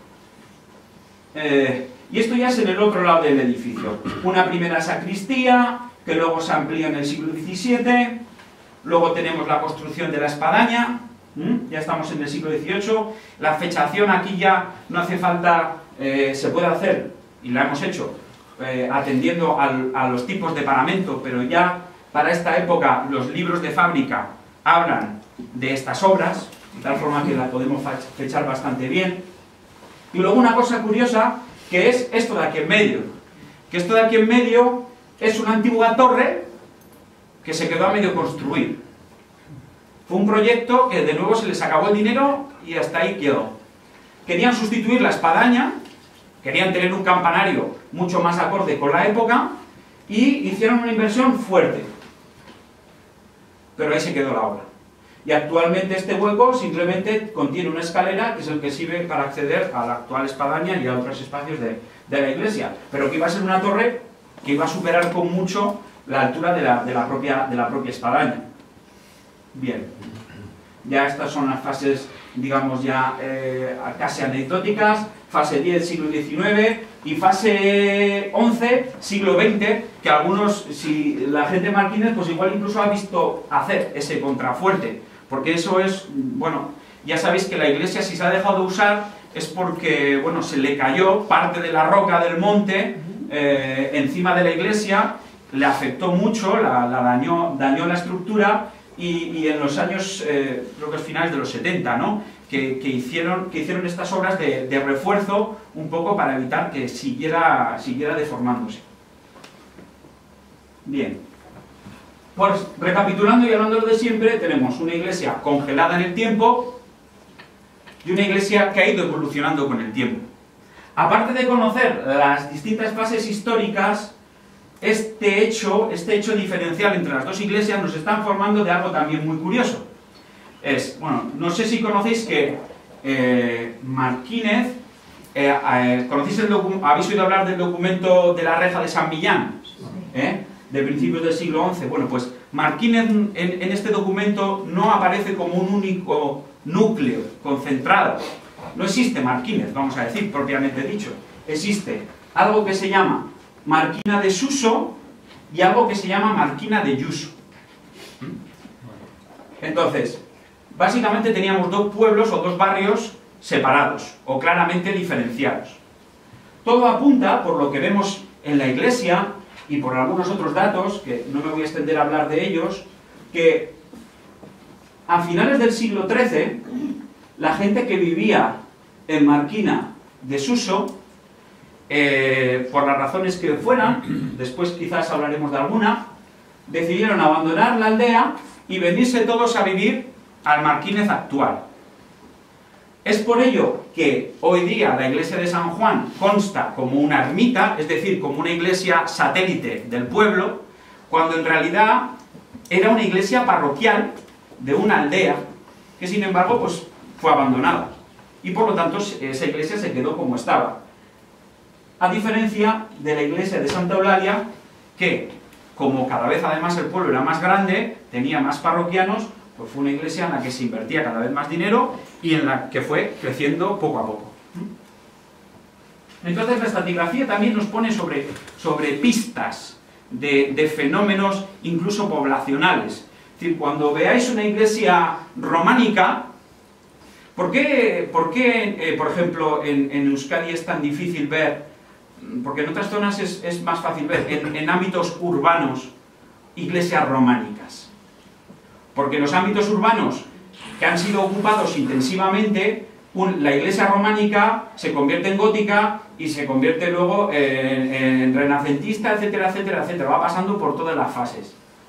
Eh, y esto ya es en el otro lado del edificio. Una primera sacristía, que luego se amplía en el siglo diecisiete. Luego tenemos la construcción de la espadaña. ¿Mm? Ya estamos en el siglo dieciocho. La fechación aquí ya no hace falta, eh, se puede hacer, y la hemos hecho, eh, atendiendo al, a los tipos de paramento, pero ya para esta época los libros de fábrica hablan de estas obras, de tal forma que la podemos fechar bastante bien. Y luego una cosa curiosa, que es esto de aquí en medio, que esto de aquí en medio es una antigua torre que se quedó a medio construir. Fue un proyecto que de nuevo se les acabó el dinero y hasta ahí quedó. Querían sustituir la espadaña, querían tener un campanario mucho más acorde con la época y hicieron una inversión fuerte. Pero ahí se quedó la obra. Y actualmente este hueco simplemente contiene una escalera que es el que sirve para acceder a la actual espadaña y a otros espacios de, de la iglesia. Pero que iba a ser una torre que iba a superar con mucho la altura de la, de la, propia, de la propia espadaña. Bien, ya estas son las fases, digamos ya eh, casi anecdóticas. Fase diez, siglo diecinueve, y fase once, siglo veinte, que algunos, si la gente de Marquínez, pues igual incluso ha visto hacer ese contrafuerte, porque eso es, bueno, ya sabéis que la iglesia, si se ha dejado de usar, es porque, bueno, se le cayó parte de la roca del monte eh, encima de la iglesia, le afectó mucho, la, la dañó, dañó la estructura, y, y en los años, eh, creo que es finales de los setenta, ¿no?, que, que, hicieron, que hicieron estas obras de, de refuerzo, un poco para evitar que siguiera, siguiera deformándose. Bien, pues recapitulando y hablando de siempre, tenemos una iglesia congelada en el tiempo y una iglesia que ha ido evolucionando con el tiempo. Aparte de conocer las distintas fases históricas, este hecho, este hecho diferencial entre las dos iglesias nos está informando de algo también muy curioso. Es, bueno, no sé si conocéis que eh, Marquínez, eh, eh, ¿conocéis el ¿habéis oído hablar del documento de la reja de San Millán? ¿Eh? De principios del siglo once. Bueno, pues Marquínez en, en este documento no aparece como un único núcleo concentrado. No existe Marquínez, vamos a decir, propiamente dicho. Existe algo que se llama Marquina de Suso y algo que se llama Marquina de Yuso. Entonces, básicamente teníamos dos pueblos o dos barrios separados o claramente diferenciados. Todo apunta, por lo que vemos en la iglesia y por algunos otros datos, que no me voy a extender a hablar de ellos, que a finales del siglo trece, la gente que vivía en Marquina de Suso, eh, por las razones que fueran, después quizás hablaremos de alguna, decidieron abandonar la aldea y venirse todos a vivir al Marquínez actual. Es por ello que hoy día la iglesia de San Juan consta como una ermita, es decir, como una iglesia satélite del pueblo, cuando en realidad era una iglesia parroquial de una aldea, que sin embargo pues, fue abandonada. Y por lo tanto esa iglesia se quedó como estaba. A diferencia de la iglesia de Santa Eulalia, que como cada vez además el pueblo era más grande, tenía más parroquianos, pues fue una iglesia en la que se invertía cada vez más dinero y en la que fue creciendo poco a poco. Entonces la estratigrafía también nos pone sobre, sobre pistas de, de fenómenos incluso poblacionales. Es decir, cuando veáis una iglesia románica, ¿por qué, por, qué eh, por ejemplo, en, en Euskadi es tan difícil ver, porque en otras zonas es, es más fácil ver, en, en ámbitos urbanos, iglesias románicas? Porque en los ámbitos urbanos que han sido ocupados intensivamente, un, la iglesia románica se convierte en gótica y se convierte luego en, en renacentista, etcétera, etcétera, etcétera. Va pasando por todas las fases.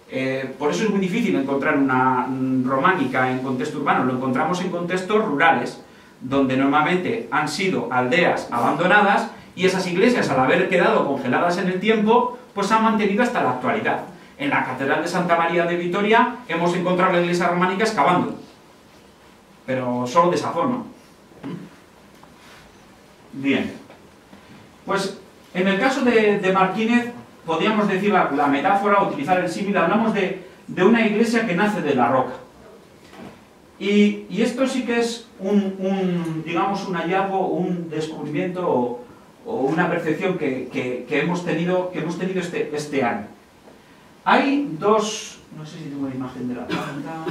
Eh, por eso es muy difícil encontrar una románica en contexto urbano, lo encontramos en contextos rurales, donde normalmente han sido aldeas abandonadas y esas iglesias, al haber quedado congeladas en el tiempo, pues se han mantenido hasta la actualidad. En la Catedral de Santa María de Vitoria hemos encontrado la iglesia románica excavando, pero solo de esa forma. Bien, pues en el caso de, de Marquínez, podríamos decir la, la metáfora, utilizar el símil, hablamos de, de una iglesia que nace de la roca. Y, y esto sí que es un, un, digamos, un hallazgo, un descubrimiento o, o una percepción que, que, que hemos tenido, que hemos tenido este, este año. Hay dos, no sé si tengo la imagen de la planta,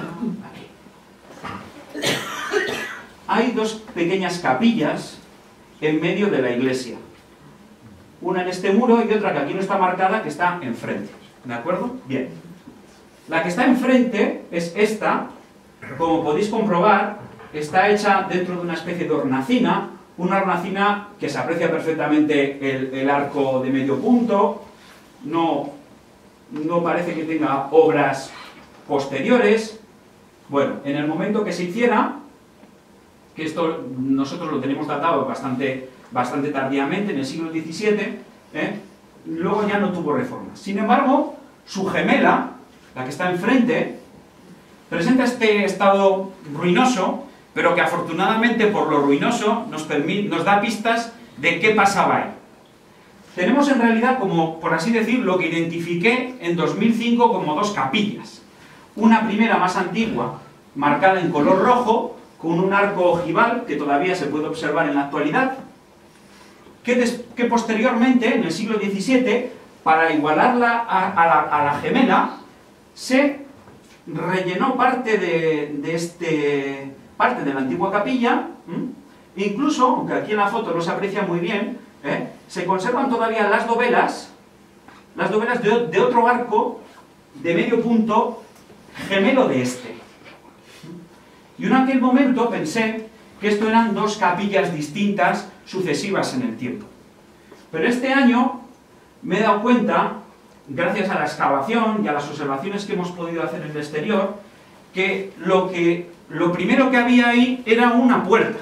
aquí. Hay dos pequeñas capillas en medio de la iglesia. Una en este muro y otra que aquí no está marcada, que está enfrente. ¿De acuerdo? Bien. La que está enfrente es esta. Como podéis comprobar, está hecha dentro de una especie de hornacina, una hornacina que se aprecia perfectamente el, el arco de medio punto, no, no parece que tenga obras posteriores. Bueno, en el momento que se hiciera, que esto nosotros lo tenemos datado bastante, bastante tardíamente, en el siglo diecisiete, ¿eh? Luego ya no tuvo reformas. Sin embargo, su gemela, la que está enfrente, presenta este estado ruinoso, pero que afortunadamente por lo ruinoso nos, permite, nos da pistas de qué pasaba ahí. Tenemos en realidad, como por así decir, lo que identifiqué en dos mil cinco como dos capillas. Una primera más antigua, marcada en color rojo, con un arco ojival que todavía se puede observar en la actualidad, que, des, que posteriormente, en el siglo diecisiete, para igualarla a, a, la, a la gemela, se rellenó parte de, de, este, parte de la antigua capilla, ¿m? Incluso, aunque aquí en la foto no se aprecia muy bien, ¿eh? Se conservan todavía las dovelas, las dovelas de, de otro arco de medio punto gemelo de este. Y en aquel momento pensé que esto eran dos capillas distintas sucesivas en el tiempo. Pero este año me he dado cuenta, gracias a la excavación y a las observaciones que hemos podido hacer en el exterior, que lo, que, lo primero que había ahí era una puerta.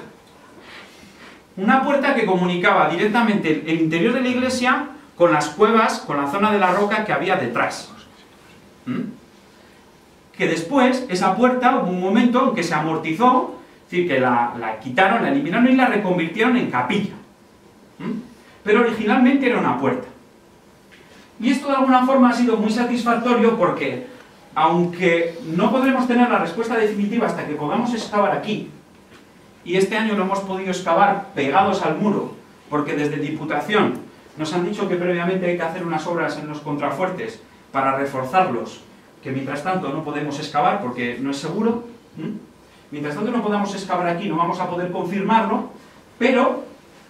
Una puerta que comunicaba directamente el interior de la iglesia con las cuevas, con la zona de la roca que había detrás. ¿Mm? Que después, esa puerta, hubo un momento en que se amortizó, es decir, que la, la quitaron, la eliminaron y la reconvirtieron en capilla. ¿Mm? Pero originalmente era una puerta. Y esto de alguna forma ha sido muy satisfactorio porque, aunque no podremos tener la respuesta definitiva hasta que podamos excavar aquí, y este año lo hemos podido excavar pegados al muro, porque desde Diputación nos han dicho que previamente hay que hacer unas obras en los contrafuertes para reforzarlos, que mientras tanto no podemos excavar porque no es seguro. ¿Mm? Mientras tanto no podamos excavar aquí, no vamos a poder confirmarlo, pero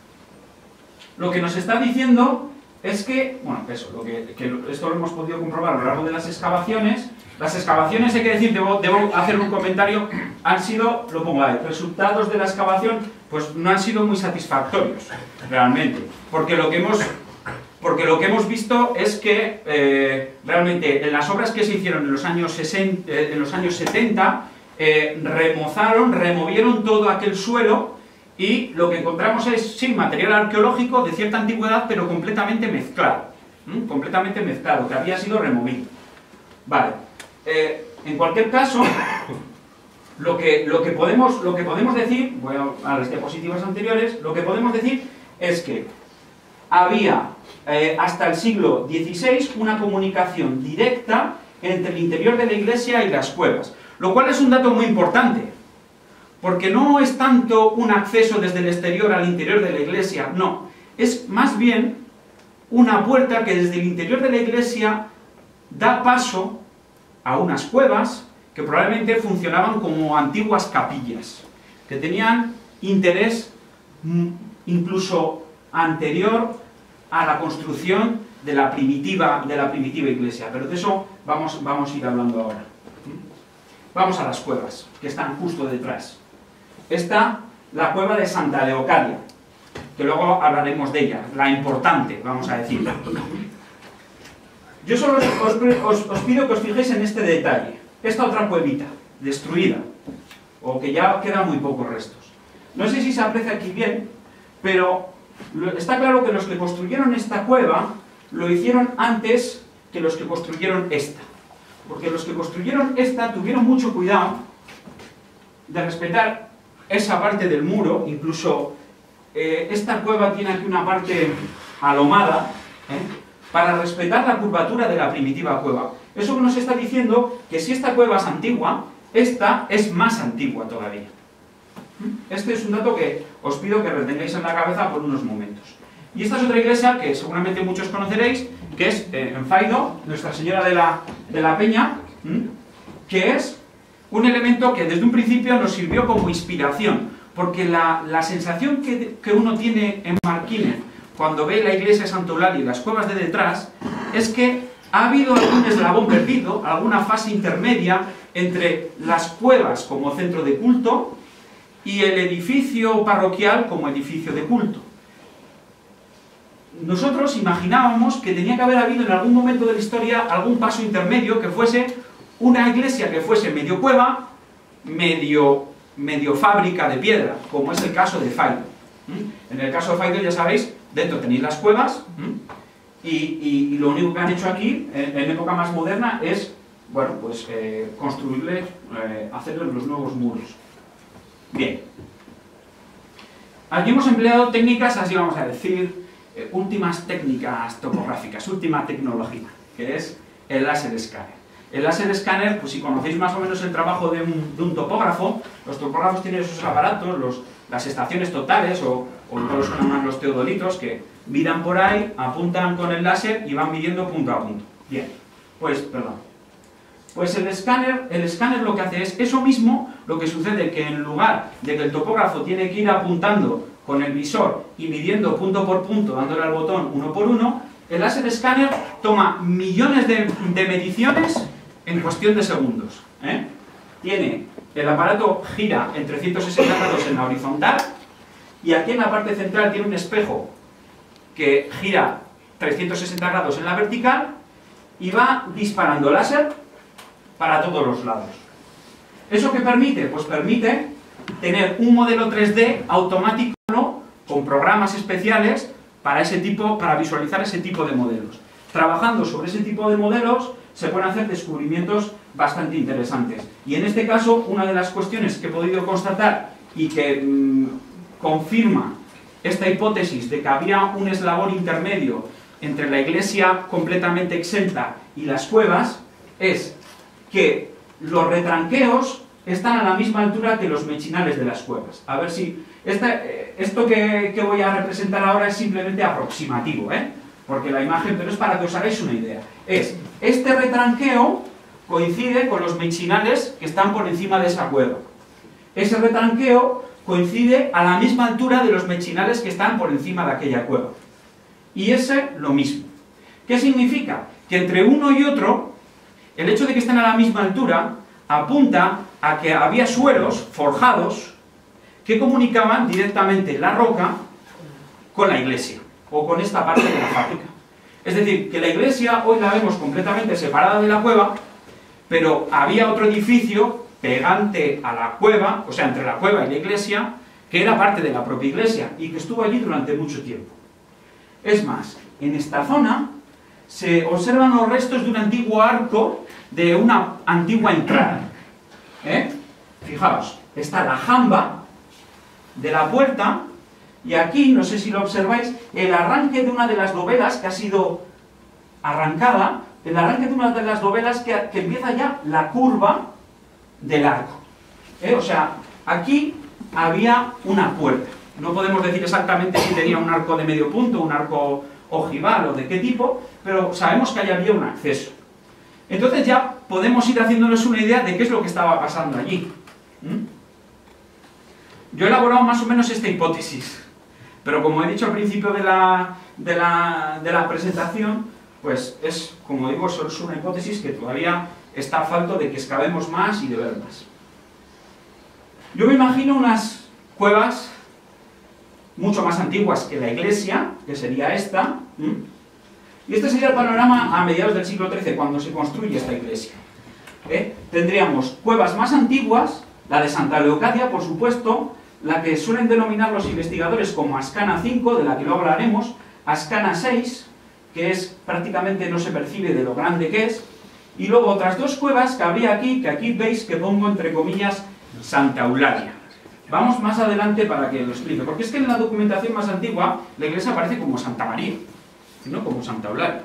lo que nos está diciendo es que, bueno, eso, lo que, que esto lo hemos podido comprobar a lo largo de las excavaciones. Las excavaciones, hay que decir, debo, debo hacer un comentario, han sido, lo pongo ahí, resultados de la excavación, pues no han sido muy satisfactorios, realmente, porque lo que hemos, porque lo que hemos visto es que, eh, realmente, en las obras que se hicieron en los años, sesenta, eh, en los años setenta, eh, remozaron, removieron todo aquel suelo, y lo que encontramos es, sí, material arqueológico de cierta antigüedad, pero completamente mezclado, ¿m? completamente mezclado, que había sido removido. Vale, eh, en cualquier caso, lo que, lo, que podemos, lo que podemos decir, voy a las diapositivas anteriores, lo que podemos decir es que había, eh, hasta el siglo dieciséis, una comunicación directa entre el interior de la iglesia y las cuevas, lo cual es un dato muy importante, porque no es tanto un acceso desde el exterior al interior de la iglesia, no, es más bien una puerta que desde el interior de la iglesia da paso a unas cuevas que probablemente funcionaban como antiguas capillas, que tenían interés incluso anterior a la construcción de la primitiva, de la primitiva iglesia, pero de eso vamos, vamos a ir hablando ahora. Vamos a las cuevas, que están justo detrás. Está la cueva de Santa Leocadia, que luego hablaremos de ella, la importante, vamos a decir. Yo solo os, os, os pido que os fijéis en este detalle. Esta otra cuevita, destruida, o que ya quedan muy pocos restos. No sé si se aprecia aquí bien, pero está claro que los que construyeron esta cueva lo hicieron antes que los que construyeron esta. Porque los que construyeron esta tuvieron mucho cuidado de respetar esa parte del muro, incluso eh, esta cueva tiene aquí una parte alomada, ¿eh? para respetar la curvatura de la primitiva cueva. Eso nos está diciendo que si esta cueva es antigua, esta es más antigua todavía. Este es un dato que os pido que retengáis en la cabeza por unos momentos. Y esta es otra iglesia que seguramente muchos conoceréis, que es eh, en Faido, Nuestra Señora de la, de la Peña, ¿m? que es un elemento que desde un principio nos sirvió como inspiración, porque la, la sensación que, que uno tiene en Marquínez cuando ve la iglesia de Santa Eulalia y las cuevas de detrás, es que ha habido algún eslabón perdido, alguna fase intermedia entre las cuevas como centro de culto y el edificio parroquial como edificio de culto. Nosotros imaginábamos que tenía que haber habido en algún momento de la historia algún paso intermedio que fuese una iglesia que fuese medio cueva, medio, medio fábrica de piedra, como es el caso de Faido. En el caso de Faido, ya sabéis, dentro tenéis las cuevas, y, y, y lo único que han hecho aquí, en, en época más moderna, es, bueno, pues eh, construirle, eh, hacerle los nuevos muros. Bien. Aquí hemos empleado técnicas, así vamos a decir, eh, últimas técnicas topográficas, última tecnología, que es el láser escáner. El láser escáner, pues si conocéis más o menos el trabajo de un, de un topógrafo, los topógrafos tienen esos aparatos, los, las estaciones totales, o, o todos los que llaman los teodolitos, que miran por ahí, apuntan con el láser y van midiendo punto a punto. Bien, pues, perdón. Pues el escáner, el escáner lo que hace es eso mismo, lo que sucede que en lugar de que el topógrafo tiene que ir apuntando con el visor y midiendo punto por punto, dándole al botón uno por uno, el láser escáner toma millones de, de mediciones en cuestión de segundos. ¿eh? Tiene, el aparato gira en trescientos sesenta grados en la horizontal, y aquí en la parte central tiene un espejo que gira trescientos sesenta grados en la vertical, y va disparando láser para todos los lados. ¿Eso qué permite? Pues permite tener un modelo tres D automático con programas especiales para ese tipo, para visualizar ese tipo de modelos. Trabajando sobre ese tipo de modelos se pueden hacer descubrimientos bastante interesantes. Y en este caso, una de las cuestiones que he podido constatar y que mmm, confirma esta hipótesis de que había un eslabón intermedio entre la iglesia completamente exenta y las cuevas, es que los retranqueos están a la misma altura que los mechinales de las cuevas. A ver si... Esta, esto que, que voy a representar ahora es simplemente aproximativo, ¿eh? Porque la imagen, pero es para que os hagáis una idea. Es, este retranqueo coincide con los mechinales que están por encima de esa cueva. Ese retranqueo coincide a la misma altura de los mechinales que están por encima de aquella cueva. Y ese, lo mismo. ¿Qué significa? Que entre uno y otro, el hecho de que estén a la misma altura, apunta a que había suelos forjados que comunicaban directamente la roca con la iglesia, o con esta parte de la fábrica. Es decir, que la iglesia hoy la vemos completamente separada de la cueva, pero había otro edificio pegante a la cueva, o sea, entre la cueva y la iglesia, que era parte de la propia iglesia, y que estuvo allí durante mucho tiempo. Es más, en esta zona se observan los restos de un antiguo arco de una antigua entrada. ¿Eh? Fijaos, está la jamba de la puerta, y aquí, no sé si lo observáis, el arranque de una de las dovelas que ha sido arrancada, el arranque de una de las dovelas que, que empieza ya la curva del arco. ¿Eh? O sea, aquí había una puerta. No podemos decir exactamente si tenía un arco de medio punto, un arco ojival o de qué tipo, pero sabemos que ahí había un acceso. Entonces ya podemos ir haciéndonos una idea de qué es lo que estaba pasando allí. ¿Mm? Yo he elaborado más o menos esta hipótesis, pero como he dicho al principio de la, de la, de la presentación, pues es, como digo, solo es una hipótesis que todavía está a falta de que excavemos más y de ver más. Yo me imagino unas cuevas mucho más antiguas que la iglesia, que sería esta, ¿m? Y este sería el panorama a mediados del siglo trece, cuando se construye esta iglesia. ¿Eh? Tendríamos cuevas más antiguas, la de Santa Leocadia, por supuesto, la que suelen denominar los investigadores como Ascana cinco, de la que luego hablaremos, Ascana seis, que es prácticamente no se percibe de lo grande que es, y luego otras dos cuevas que habría aquí, que aquí veis que pongo entre comillas Santa Eulalia. Vamos más adelante para que lo explique, porque es que en la documentación más antigua la iglesia aparece como Santa María, no como Santa Eulalia.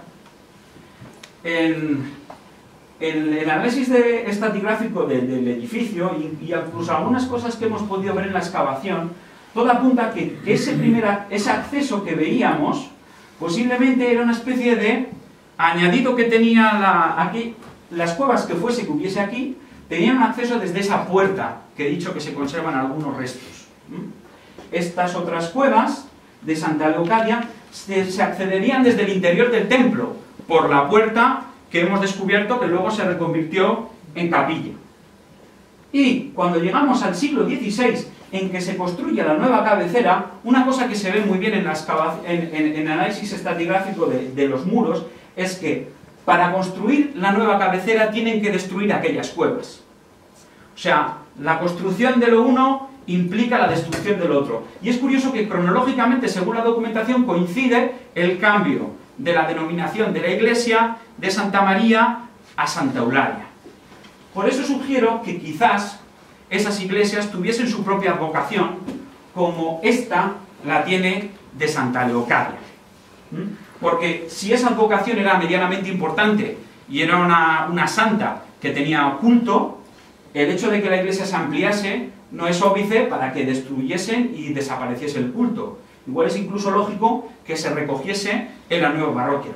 En, en el análisis de estratigráfico de, del edificio, y, y incluso algunas cosas que hemos podido ver en la excavación, todo apunta que, que ese, primer, ese acceso que veíamos posiblemente era una especie de añadido que tenía la, aquí, las cuevas que fuese que hubiese aquí, tenían acceso desde esa puerta, que he dicho que se conservan algunos restos. Estas otras cuevas de Santa Leocadia se, se accederían desde el interior del templo, por la puerta que hemos descubierto, que luego se reconvirtió en capilla. Y cuando llegamos al siglo dieciséis, en que se construye la nueva cabecera, una cosa que se ve muy bien en, la en, en, en análisis estratigráfico de, de los muros, es que para construir la nueva cabecera tienen que destruir aquellas cuevas. O sea, la construcción de lo uno implica la destrucción del otro. Y es curioso que cronológicamente, según la documentación, coincide el cambio de la denominación de la iglesia de Santa María a Santa Eulalia. Por eso sugiero que quizás esas iglesias tuviesen su propia vocación, como esta la tiene de Santa Leocadia. Porque si esa vocación era medianamente importante y era una, una santa que tenía culto, el hecho de que la iglesia se ampliase no es óbice para que destruyesen y desapareciese el culto. Igual es incluso lógico que se recogiese en la nueva parroquia.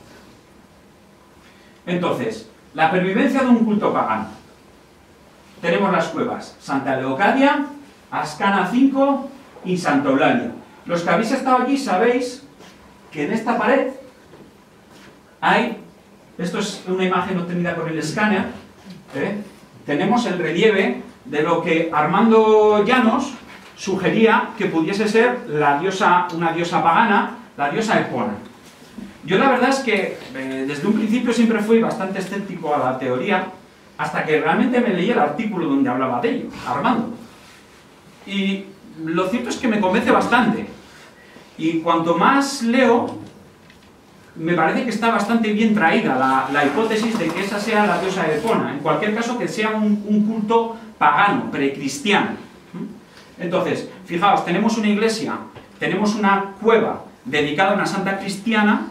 Entonces, la pervivencia de un culto pagano. Tenemos las cuevas Santa Leocadia, Ascana cinco y Santa Eulalia. Los que habéis estado allí sabéis que en esta pared hay, esto es una imagen obtenida con el escáner, ¿eh? Tenemos el relieve de lo que Armando Llanos sugería que pudiese ser la diosa, una diosa pagana, la diosa Epona. Yo la verdad es que eh, desde un principio siempre fui bastante escéptico a la teoría, hasta que realmente me leí el artículo donde hablaba de ello, Armando. Y lo cierto es que me convence bastante. Y cuanto más leo, me parece que está bastante bien traída la, la hipótesis de que esa sea la diosa Epona. En cualquier caso, que sea un, un culto pagano, precristiano. Entonces, fijaos, tenemos una iglesia, tenemos una cueva dedicada a una santa cristiana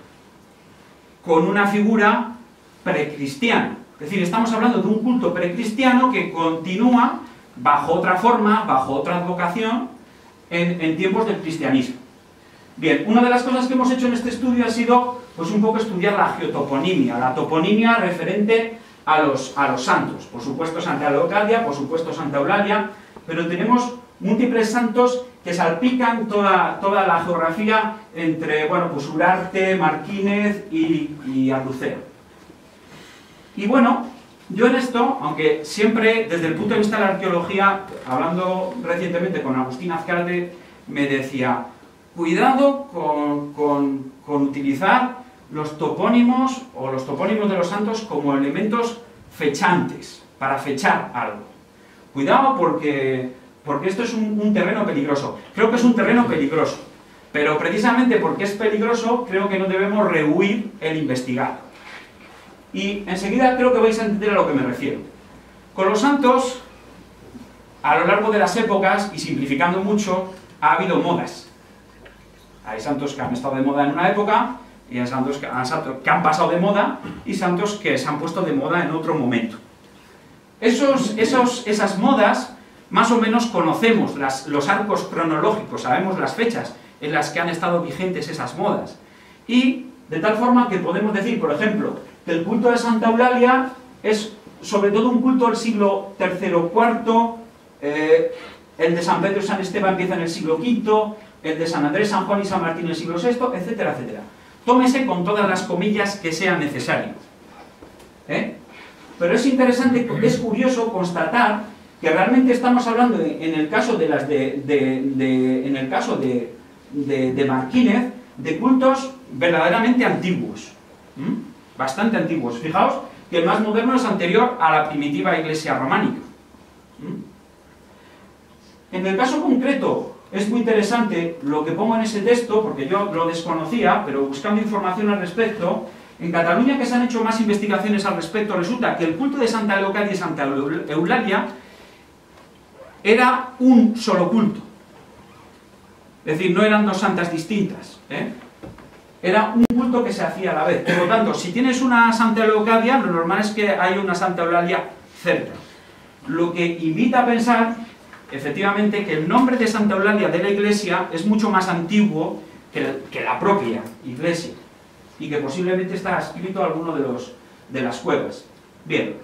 con una figura precristiana. Es decir, estamos hablando de un culto precristiano que continúa bajo otra forma, bajo otra advocación, en, en tiempos del cristianismo. Bien, una de las cosas que hemos hecho en este estudio ha sido, pues, un poco estudiar la geotoponimia, la toponimia referente a los, a los santos. Por supuesto Santa Leocadia, por supuesto Santa Eulalia, pero tenemos múltiples santos que salpican toda, toda la geografía entre, bueno, pues Urarte, Marquínez y, y Arlucea. Y bueno, yo en esto, aunque siempre desde el punto de vista de la arqueología, hablando recientemente con Agustín Azcárate, me decía, cuidado con, con, con utilizar los topónimos o los topónimos de los santos como elementos fechantes, para fechar algo. Cuidado porque, porque esto es un, un terreno peligroso. Creo que es un terreno peligroso, pero precisamente porque es peligroso, creo que no debemos rehuir el investigar. Y enseguida creo que vais a entender a lo que me refiero. Con los santos, a lo largo de las épocas, y simplificando mucho, ha habido modas. Hay santos que han estado de moda en una época, y hay santos que han, santos que han pasado de moda, y santos que se han puesto de moda en otro momento. Esos, esos, esas modas, más o menos conocemos las, los arcos cronológicos, sabemos las fechas en las que han estado vigentes esas modas. Y de tal forma que podemos decir, por ejemplo, que el culto de Santa Eulalia es sobre todo un culto del siglo tercero cuarto, eh, el de San Pedro y San Esteban empieza en el siglo quinto, el de San Andrés, San Juan y San Martín en el siglo sexto, etcétera, etcétera. Tómese con todas las comillas que sean necesarias. ¿Eh? Pero es interesante, es curioso constatar que realmente estamos hablando, de, en el caso de las de, de, de en el caso de, de, de Marquínez, de cultos verdaderamente antiguos, ¿Mm? bastante antiguos. Fijaos que el más moderno es anterior a la primitiva iglesia románica. ¿Mm? En el caso concreto es muy interesante lo que pongo en ese texto, porque yo lo desconocía, pero buscando información al respecto. En Cataluña, que se han hecho más investigaciones al respecto, resulta que el culto de Santa Leocadia y Santa Eulalia era un solo culto. Es decir, no eran dos santas distintas, ¿eh? Era un culto que se hacía a la vez. Por lo tanto, si tienes una Santa Leocadia, lo normal es que haya una Santa Eulalia cerca. Lo que invita a pensar, efectivamente, que el nombre de Santa Eulalia de la Iglesia es mucho más antiguo que, que la propia Iglesia, y que posiblemente está escrito a alguno de, los, de las cuevas. Bien.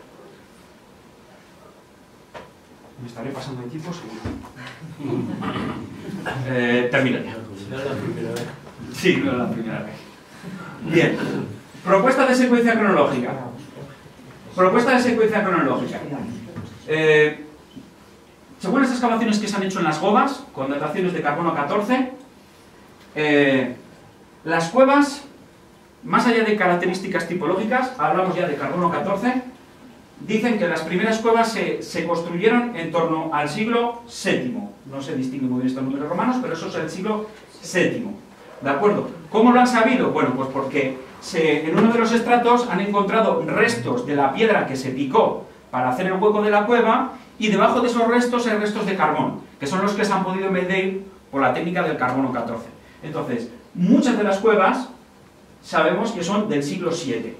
Me estaré pasando de tiempo, seguro. eh, terminaría. No es la primera vez. Sí, no es la primera vez. Bien. Propuesta de secuencia cronológica. Propuesta de secuencia cronológica. Eh, según las excavaciones que se han hecho en las Gobas, con dataciones de carbono catorce, eh, las cuevas, más allá de características tipológicas, hablamos ya de carbono catorce, dicen que las primeras cuevas se, se construyeron en torno al siglo séptimo. No se distinguen muy bien estos números romanos, pero eso es el siglo séptimo. ¿De acuerdo? ¿Cómo lo han sabido? Bueno, pues porque se, en uno de los estratos han encontrado restos de la piedra que se picó para hacer el hueco de la cueva, y debajo de esos restos hay restos de carbón, que son los que se han podido medir por la técnica del carbono catorce. Entonces, muchas de las cuevas sabemos que son del siglo siete.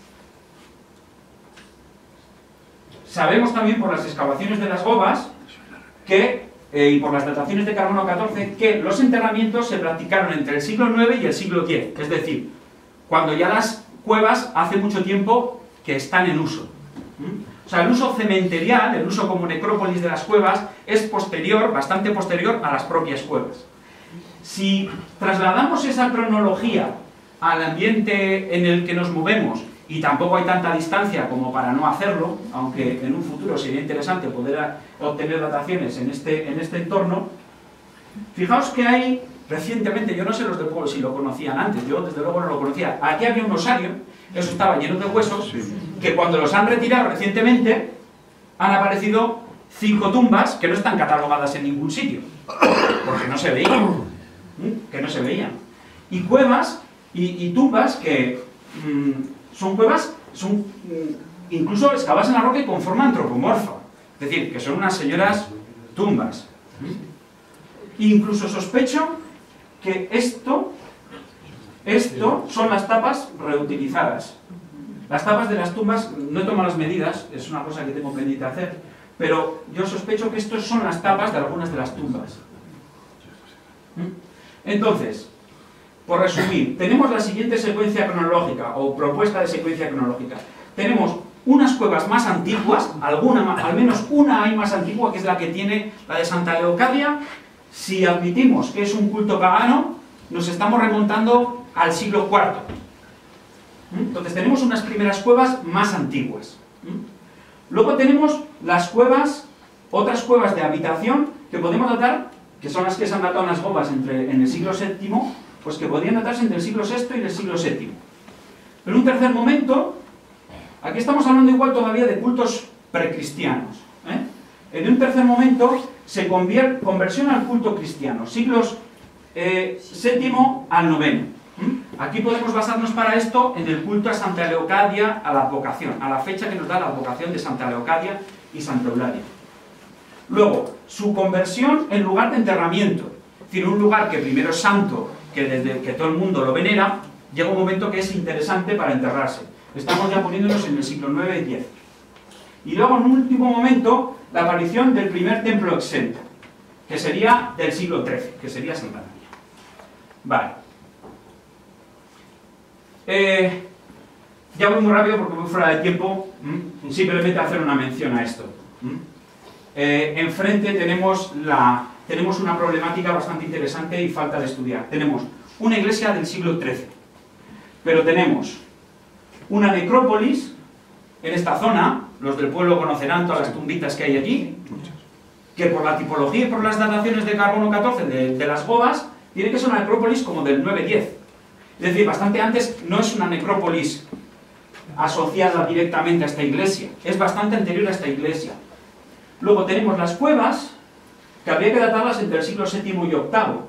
Sabemos también por las excavaciones de las Gobas que, eh, y por las dataciones de carbono catorce, que los enterramientos se practicaron entre el siglo nueve y el siglo diez, es decir, cuando ya las cuevas hace mucho tiempo que están en uso. ¿Mm? O sea, el uso cementerial, el uso como necrópolis de las cuevas, es posterior, bastante posterior a las propias cuevas. Si trasladamos esa cronología al ambiente en el que nos movemos, y tampoco hay tanta distancia como para no hacerlo, aunque en un futuro sería interesante poder obtener dataciones en este, en este entorno, fijaos que hay, recientemente, yo no sé los del pueblo si lo conocían antes, yo desde luego no lo conocía, aquí había un osario, eso estaba lleno de huesos, que cuando los han retirado recientemente, han aparecido cinco tumbas que no están catalogadas en ningún sitio, porque no se veían, ¿Mm? que no se veían, y cuevas y, y tumbas que mmm, son cuevas, son mmm, incluso excavadas en la roca y con forma antropomorfa, es decir, que son unas señoras tumbas. ¿Mm? Incluso sospecho que esto, esto son las tapas reutilizadas. Las tapas de las tumbas, no he tomado las medidas, es una cosa que tengo pendiente hacer, pero yo sospecho que estos son las tapas de algunas de las tumbas. Entonces, por resumir, tenemos la siguiente secuencia cronológica, o propuesta de secuencia cronológica. Tenemos unas cuevas más antiguas, alguna, al menos una hay más antigua, que es la que tiene la de Santa Leocadia. Si admitimos que es un culto pagano, nos estamos remontando al siglo cuarto. Entonces tenemos unas primeras cuevas más antiguas. Luego tenemos las cuevas, otras cuevas de habitación que podemos datar, que son las que se han datado en las Gobas entre, en el siglo séptimo, pues que podrían datarse entre el siglo sexto y el siglo séptimo. En un tercer momento, aquí estamos hablando igual todavía de cultos precristianos, ¿eh? En un tercer momento se convierte, conversión al culto cristiano, siglos eh, séptimo al noveno. Aquí podemos basarnos para esto en el culto a Santa Leocadia, a la advocación, a la fecha que nos da la advocación de Santa Leocadia y Santa Eulalia. Luego, su conversión en lugar de enterramiento, es decir, un lugar que primero es santo, que desde que todo el mundo lo venera, llega un momento que es interesante para enterrarse. Estamos ya poniéndonos en el siglo nueve y diez. Y luego, en un último momento, la aparición del primer templo exento, que sería del siglo trece, que sería Santa María. Vale. Eh, ya voy muy rápido porque voy fuera de tiempo. ¿Mm? Simplemente hacer una mención a esto. ¿Mm? Eh, enfrente tenemos, la, tenemos una problemática bastante interesante y falta de estudiar. Tenemos una iglesia del siglo trece, pero tenemos una necrópolis en esta zona, los del pueblo conocerán todas las tumbitas que hay aquí, que por la tipología y por las dataciones de carbono catorce de, de las Gobas, tiene que ser una necrópolis como del nueve diez. Es decir, bastante antes, no es una necrópolis asociada directamente a esta iglesia, es bastante anterior a esta iglesia. Luego tenemos las cuevas, que habría que datarlas entre el siglo séptimo y octavo.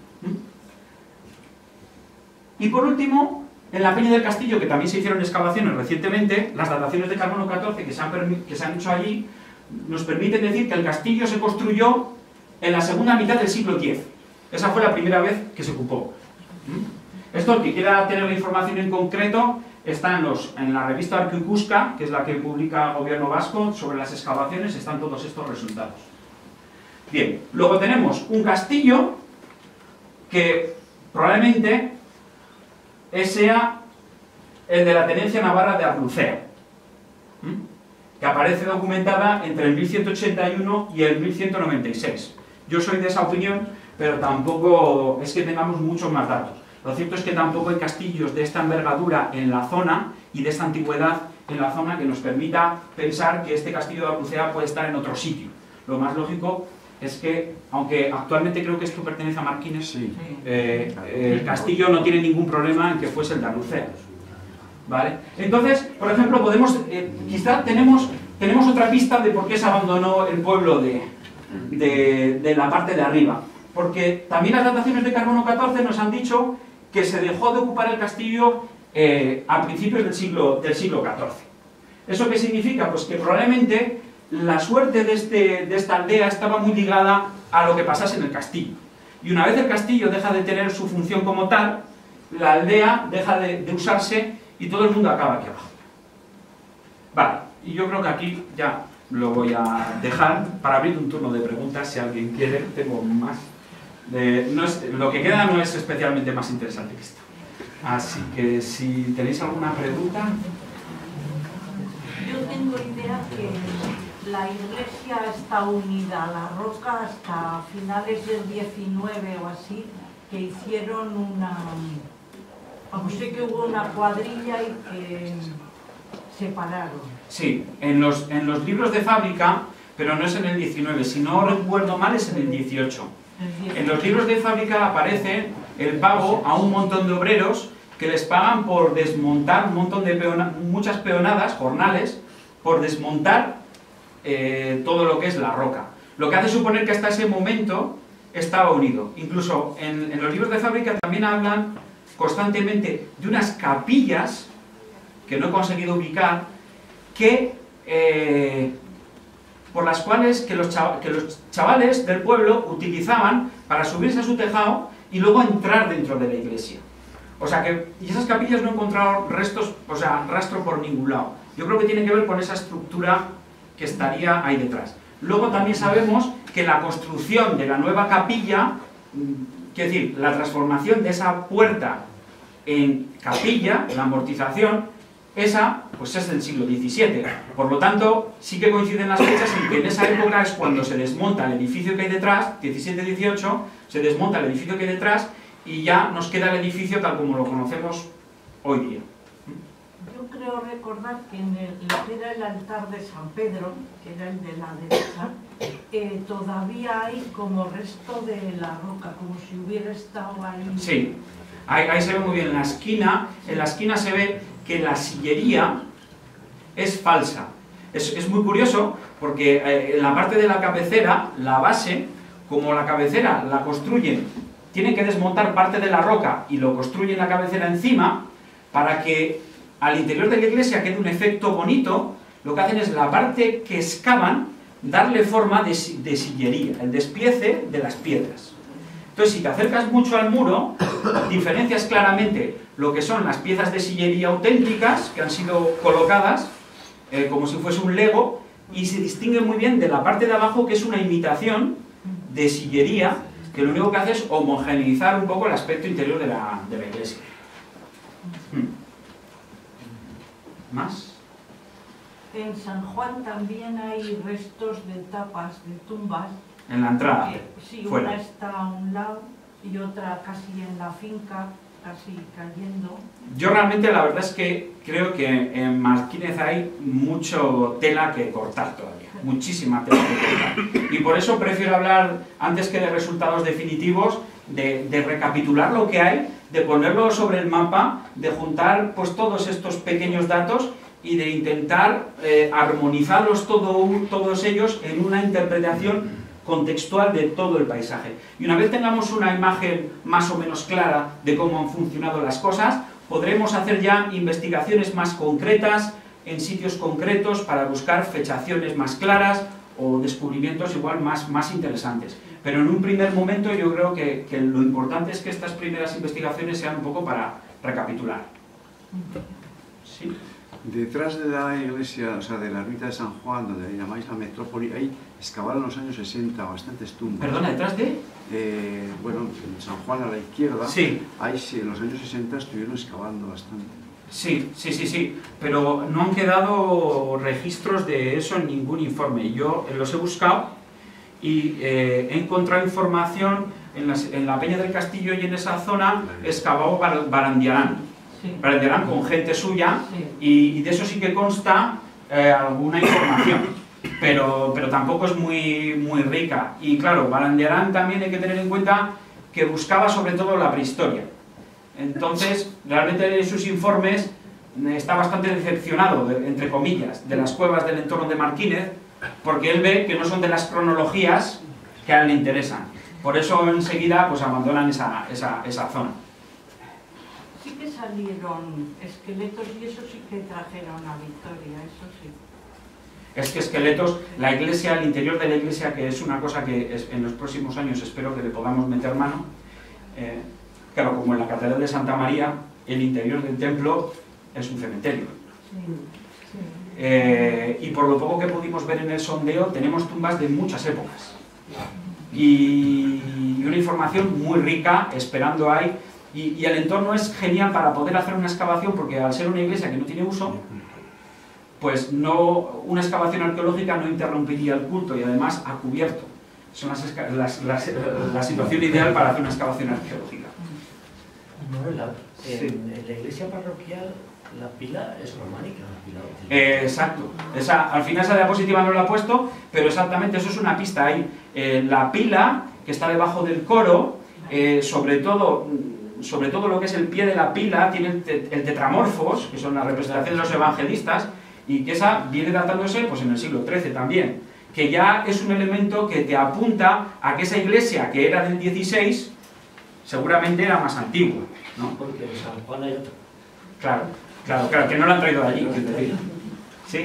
Y por último, en la Peña del Castillo, que también se hicieron excavaciones recientemente, las dataciones de carbono catorce que se han, que se han hecho allí, nos permiten decir que el castillo se construyó en la segunda mitad del siglo diez. Esa fue la primera vez que se ocupó. Esto, el que quiera tener la información en concreto, está en, los, en la revista Arqueocusca, que es la que publica el gobierno vasco, sobre las excavaciones, están todos estos resultados. Bien, luego tenemos un castillo que probablemente sea el de la tenencia navarra de Arlucea, que aparece documentada entre el mil ciento ochenta y uno y el mil ciento noventa y seis. Yo soy de esa opinión, pero tampoco es que tengamos muchos más datos. Lo cierto es que tampoco hay castillos de esta envergadura en la zona y de esta antigüedad en la zona que nos permita pensar que este castillo de Arlucea puede estar en otro sitio. Lo más lógico es que, aunque actualmente creo que esto pertenece a Marquines, sí. eh, eh, el castillo no tiene ningún problema en que fuese el de Arlucea. ¿Vale? Entonces, por ejemplo, podemos, eh, quizá tenemos, tenemos otra pista de por qué se abandonó el pueblo de, de, de la parte de arriba. Porque también las dataciones de carbono catorce nos han dicho que se dejó de ocupar el castillo eh, a principios del siglo, del siglo catorce. ¿Eso qué significa? Pues que probablemente la suerte de, este, de esta aldea estaba muy ligada a lo que pasase en el castillo. Y una vez el castillo deja de tener su función como tal, la aldea deja de, de usarse y todo el mundo acaba aquí abajo. Vale, y yo creo que aquí ya lo voy a dejar para abrir un turno de preguntas si alguien quiere. Tengo más. De, no es, lo que queda no es especialmente más interesante que esto. Así que si tenéis alguna pregunta. Yo tengo idea que la iglesia está unida a la roca hasta finales del diecinueve o así, que hicieron una... Vamos, sé que hubo una cuadrilla y que separaron. Sí, en los, en los libros de fábrica, pero no es en el diecinueve, si no recuerdo mal es en el dieciocho. En los libros de fábrica aparece el pago a un montón de obreros que les pagan por desmontar un montón de peona, muchas peonadas, jornales, por desmontar eh, todo lo que es la roca. Lo que hace suponer que hasta ese momento estaba unido. Incluso en, en los libros de fábrica también hablan constantemente de unas capillas, que no he conseguido ubicar, que... Eh, por las cuales que los, chav que los chavales del pueblo utilizaban para subirse a su tejado y luego entrar dentro de la iglesia. O sea que, y esas capillas no he encontrado restos, o sea, rastro por ningún lado. Yo creo que tiene que ver con esa estructura que estaría ahí detrás. Luego también sabemos que la construcción de la nueva capilla, quiero decir, la transformación de esa puerta en capilla, la amortización, esa, pues es del siglo diecisiete. Por lo tanto, sí que coinciden las fechas en que en esa época es cuando se desmonta el edificio que hay detrás, diecisiete dieciocho, se desmonta el edificio que hay detrás y ya nos queda el edificio tal como lo conocemos hoy día. Yo creo recordar que en el, lo que era el altar de San Pedro, que era el de la derecha, eh, todavía hay como resto de la roca, como si hubiera estado ahí. Sí, ahí, ahí se ve muy bien. En la esquina, en la esquina se ve que la sillería es falsa. Es, es muy curioso porque eh, en la parte de la cabecera, la base, como la cabecera la construyen, tienen que desmontar parte de la roca y lo construyen la cabecera encima, para que al interior de la iglesia quede un efecto bonito. Lo que hacen es la parte que excavan, darle forma de, de sillería, el despiece de las piedras. Entonces, si te acercas mucho al muro, diferencias claramente lo que son las piezas de sillería auténticas que han sido colocadas eh, como si fuese un lego, y se distingue muy bien de la parte de abajo, que es una imitación de sillería, que lo único que hace es homogeneizar un poco el aspecto interior de la, de la iglesia. ¿Más? En San Juan también hay restos de tapas de tumbas. En la entrada. Eh, sí, fuera. Una está a un lado y otra casi en la finca, casi cayendo. Yo realmente la verdad es que creo que en Marquínez hay mucho tela que cortar todavía, muchísima tela que cortar. Y por eso prefiero hablar, antes que de resultados definitivos, de, de recapitular lo que hay, de ponerlo sobre el mapa, de juntar pues todos estos pequeños datos y de intentar eh, armonizarlos todo, todos ellos en una interpretación contextual de todo el paisaje. Y una vez tengamos una imagen más o menos clara de cómo han funcionado las cosas, podremos hacer ya investigaciones más concretas, en sitios concretos, para buscar fechaciones más claras o descubrimientos igual más, más interesantes. Pero en un primer momento yo creo que, que lo importante es que estas primeras investigaciones sean un poco para recapitular. ¿Sí? Detrás de la iglesia, o sea, de la ermita de San Juan, donde llamáis la metrópoli, ahí excavaron en los años sesenta bastantes tumbas. ¿Perdona, detrás de? Eh, bueno, en San Juan a la izquierda, sí. Ahí sí, en los años sesenta estuvieron excavando bastante. Sí, sí, sí, sí, pero no han quedado registros de eso en ningún informe. Yo los he buscado y eh, he encontrado información en, las, en la Peña del Castillo y en esa zona excavó Bar Barandiarán. Sí. Barandiarán con gente suya, sí. y, y de eso sí que consta eh, alguna información, pero, pero tampoco es muy, muy rica. Y claro, Barandiarán también hay que tener en cuenta que buscaba sobre todo la prehistoria. Entonces, realmente en sus informes está bastante decepcionado, de, entre comillas, de las cuevas del entorno de Marquínez, porque él ve que no son de las cronologías que a él le interesan. Por eso enseguida pues abandonan esa, esa, esa zona. Sí que salieron esqueletos y eso sí que trajeron a Victoria, eso sí. Es que esqueletos, la iglesia, el interior de la iglesia, que es una cosa que es, en los próximos años espero que le podamos meter mano, eh, claro, como en la Catedral de Santa María, el interior del templo es un cementerio. Sí, sí. Eh, y por lo poco que pudimos ver en el sondeo, tenemos tumbas de muchas épocas. Y una información muy rica, esperando ahí. Y, y el entorno es genial para poder hacer una excavación, porque al ser una iglesia que no tiene uso, pues no, una excavación arqueológica no interrumpiría el culto y además a cubierto. Son las, las, las, la situación ideal para hacer una excavación arqueológica. La, en, sí. en la iglesia parroquial la pila es románica. La pila eh, exacto. Esa, al final esa diapositiva no la he puesto, pero exactamente eso es una pista ahí. Eh, la pila que está debajo del coro, eh, sobre todo... sobre todo lo que es el pie de la pila, tiene el, te el tetramorfos, que son la representación de los evangelistas, y que esa viene datándose pues, en el siglo trece también, que ya es un elemento que te apunta a que esa iglesia, que era del dieciséis, seguramente era más antigua, ¿no? Porque en San Juan hay otro. Claro, claro, claro, que no lo han traído de allí. ¿Sí?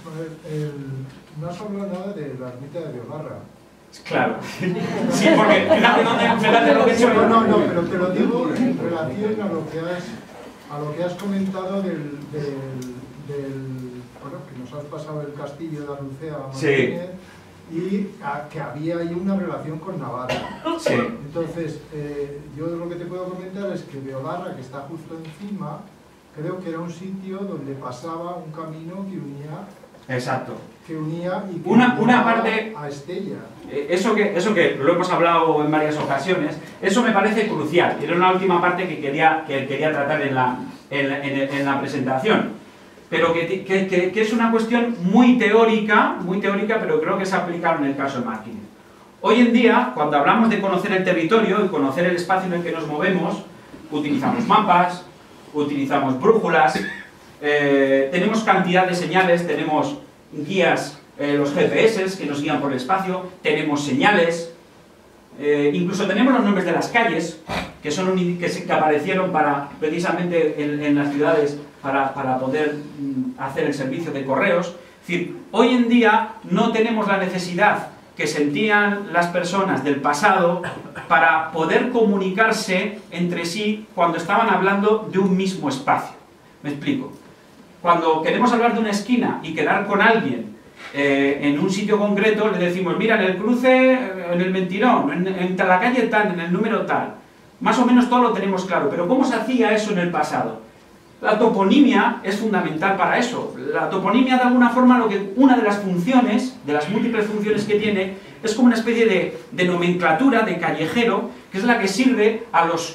El, no has hablado nada de la ermita de Biogarra. Claro, sí, porque fíjate, dónde, fíjate lo que he hecho. No, no, no, pero te lo digo en relación a lo que has, a lo que has comentado del, del, del bueno, que nos has pasado el castillo de Anuncea a Martínez, sí. Y a, que había ahí una relación con Navarra. Sí. Entonces, eh, yo lo que te puedo comentar es que Biogarra, que está justo encima, creo que era un sitio donde pasaba un camino que unía... Exacto. Que unía y que una, una parte a Estella. Eso que, eso que lo hemos hablado en varias ocasiones, eso me parece crucial. Era una última parte que quería, que quería tratar en la, en, en, en la presentación. Pero que, que, que, que es una cuestión muy teórica, muy teórica, pero creo que se aplica en el caso de Martínez. Hoy en día, cuando hablamos de conocer el territorio y conocer el espacio en el que nos movemos, utilizamos mapas, utilizamos brújulas, eh, tenemos cantidad de señales, tenemos guías, eh, los G P S que nos guían por el espacio, tenemos señales, eh, incluso tenemos los nombres de las calles, que son un, que, se, que aparecieron para, precisamente en, en las ciudades para, para poder mm, hacer el servicio de correos. Es decir, hoy en día no tenemos la necesidad que sentían las personas del pasado para poder comunicarse entre sí cuando estaban hablando de un mismo espacio. ¿Me explico? Cuando queremos hablar de una esquina y quedar con alguien eh, en un sitio concreto, le decimos, mira, en el cruce, en el Mentirón, en, en la calle tal, en el número tal. Más o menos todo lo tenemos claro, pero ¿cómo se hacía eso en el pasado? La toponimia es fundamental para eso. La toponimia, de alguna forma, lo que una de las funciones, de las múltiples funciones que tiene, es como una especie de, de nomenclatura, de callejero, que es la que sirve a los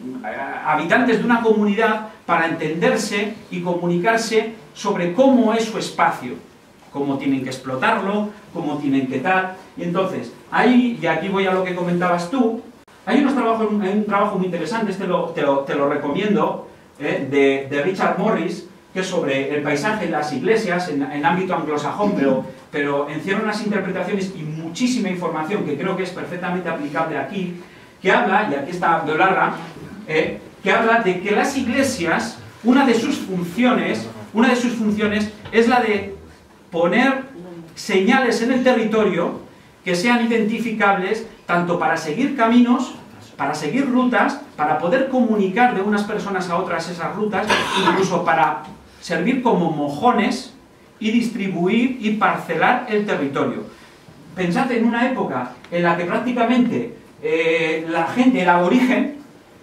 habitantes de una comunidad para entenderse y comunicarse sobre cómo es su espacio, cómo tienen que explotarlo, cómo tienen que tal. Y entonces, ahí, y aquí voy a lo que comentabas tú, Hay unos trabajos, hay un trabajo muy interesante, este lo, te, lo, te lo recomiendo, eh, de, de Richard Morris, que es sobre el paisaje de las iglesias en, en ámbito anglosajón, pero, pero encierra unas interpretaciones y muchísima información que creo que es perfectamente aplicable aquí, que habla, y aquí está Beolarra, eh, que habla de que las iglesias, una de sus funciones, una de sus funciones es la de poner señales en el territorio que sean identificables tanto para seguir caminos, para seguir rutas, para poder comunicar de unas personas a otras esas rutas, incluso para servir como mojones y distribuir y parcelar el territorio. Pensad en una época en la que prácticamente eh, la gente era aborigen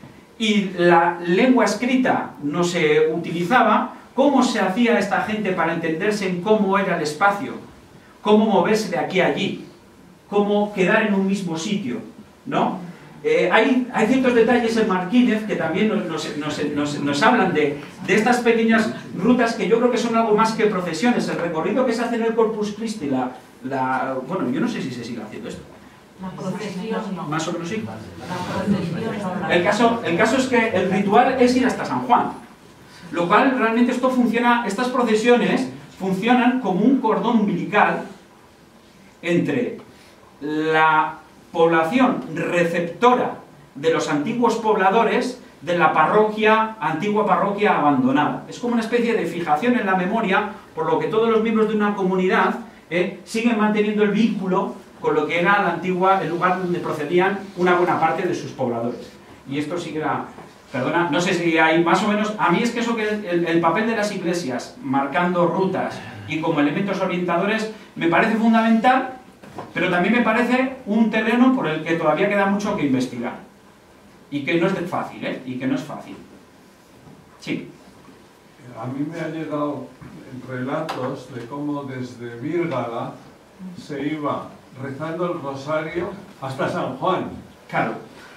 y la lengua escrita no se utilizaba. ¿Cómo se hacía esta gente para entenderse en cómo era el espacio? ¿Cómo moverse de aquí a allí? ¿Cómo quedar en un mismo sitio? ¿No? Eh, hay, hay ciertos detalles en Marquínez que también nos, nos, nos, nos, nos hablan de, de estas pequeñas rutas que yo creo que son algo más que procesiones. El recorrido que se hace en el Corpus Christi, la, la, bueno, yo no sé si se sigue haciendo esto. La procesión no. Más o menos sí. La procesión no. El caso, el caso es que el ritual es ir hasta San Juan. Lo cual realmente esto funciona, estas procesiones funcionan como un cordón umbilical entre la población receptora de los antiguos pobladores de la parroquia, antigua parroquia abandonada. Es como una especie de fijación en la memoria, por lo que todos los miembros de una comunidad eh, siguen manteniendo el vínculo con lo que era la antigua, el lugar donde procedían una buena parte de sus pobladores. Y esto sí que era... Perdona, no sé si hay más o menos... A mí es que eso que el, el papel de las iglesias, marcando rutas y como elementos orientadores, me parece fundamental, pero también me parece un terreno por el que todavía queda mucho que investigar. Y que no es fácil, ¿eh? Y que no es fácil. Sí. A mí me han llegado relatos de cómo desde Vírgala se iba rezando el rosario hasta San Juan. Claro.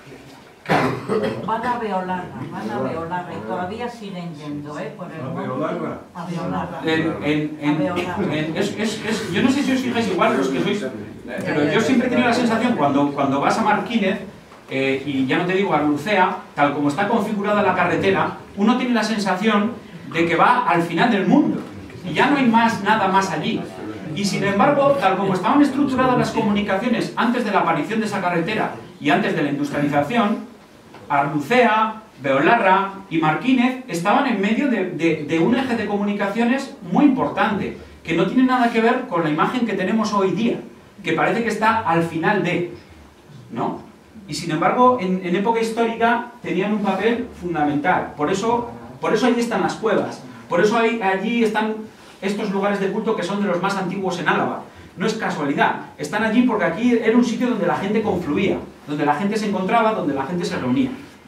Van a Beolarra, van a Beolarra y todavía siguen yendo, ¿eh? Por el ¿A monte. Beolarra? A Beolarra. En, en, en, A Beolarra. en- es, es, es, yo no sé si os fijáis igual los que sois, pero yo siempre he tenido la sensación cuando, cuando vas a Marquínez, eh, y ya no te digo a Lucea, tal como está configurada la carretera, uno tiene la sensación de que va al final del mundo y ya no hay más nada más allí. Y sin embargo, tal como estaban estructuradas las comunicaciones antes de la aparición de esa carretera y antes de la industrialización, Arlucea, Beolarra y Marquínez estaban en medio de, de, de un eje de comunicaciones muy importante, que no tiene nada que ver con la imagen que tenemos hoy día, que parece que está al final de, ¿no? Y sin embargo, en, en época histórica tenían un papel fundamental. Por eso, por eso allí están las cuevas, por eso hay, allí están estos lugares de culto que son de los más antiguos en Álava. No es casualidad, están allí porque aquí era un sitio donde la gente confluía, donde la gente se encontraba, donde la gente se reunía.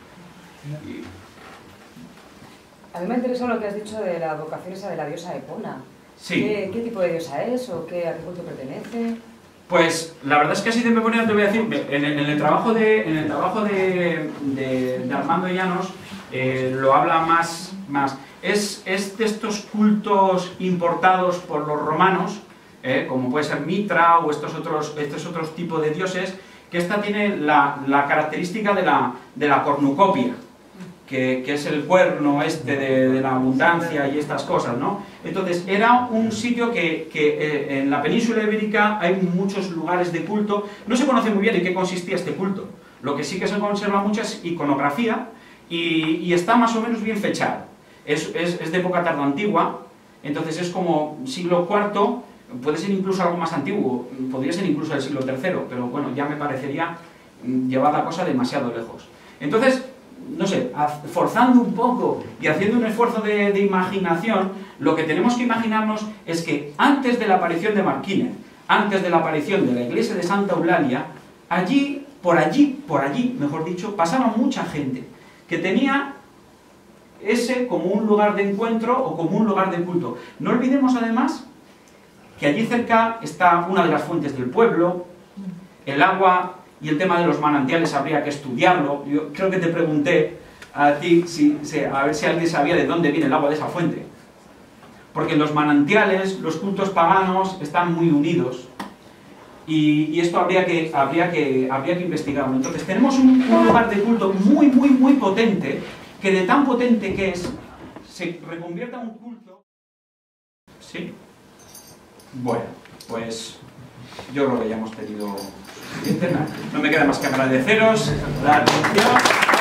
A mí me ha interesado lo que has dicho de la vocación esa de la diosa Epona. Sí. ¿Qué, qué tipo de diosa es o qué, a qué culto pertenece? Pues la verdad es que así de memoria te voy a decir, en el, en el trabajo de, en el trabajo de, de, de Armando Llanos eh, lo habla más, más. Es, es de estos cultos importados por los romanos, eh, como puede ser Mitra o estos otros, estos otros tipos de dioses, que esta tiene la, la característica de la, de la cornucopia, que, que es el cuerno este de, de la abundancia y estas cosas, ¿no? Entonces, era un sitio que, que eh, en la península ibérica hay muchos lugares de culto. No se conoce muy bien en qué consistía este culto. Lo que sí que se conserva mucho es iconografía y, y está más o menos bien fechado. Es, es, es de época tardoantigua, entonces es como siglo cuarto, puede ser incluso algo más antiguo, podría ser incluso del siglo tercero, pero bueno, ya me parecería llevar la cosa demasiado lejos. Entonces, no sé, forzando un poco y haciendo un esfuerzo de, de imaginación, lo que tenemos que imaginarnos es que antes de la aparición de Marquínez, antes de la aparición de la iglesia de Santa Eulalia, allí, por allí, por allí, mejor dicho, pasaba mucha gente que tenía ese como un lugar de encuentro o como un lugar de culto. No olvidemos además que allí cerca está una de las fuentes del pueblo, el agua y el tema de los manantiales habría que estudiarlo. Yo creo que te pregunté a ti si, si, a ver si alguien sabía de dónde viene el agua de esa fuente. Porque los manantiales, los cultos paganos están muy unidos. Y, y esto habría que, habría, que, habría que investigarlo. Entonces tenemos un, un lugar de culto muy, muy, muy potente, que de tan potente que es, se reconvierta en un culto. ¿Sí? Bueno, pues yo creo que ya hemos tenido suficiente. No me queda más que agradeceros la atención.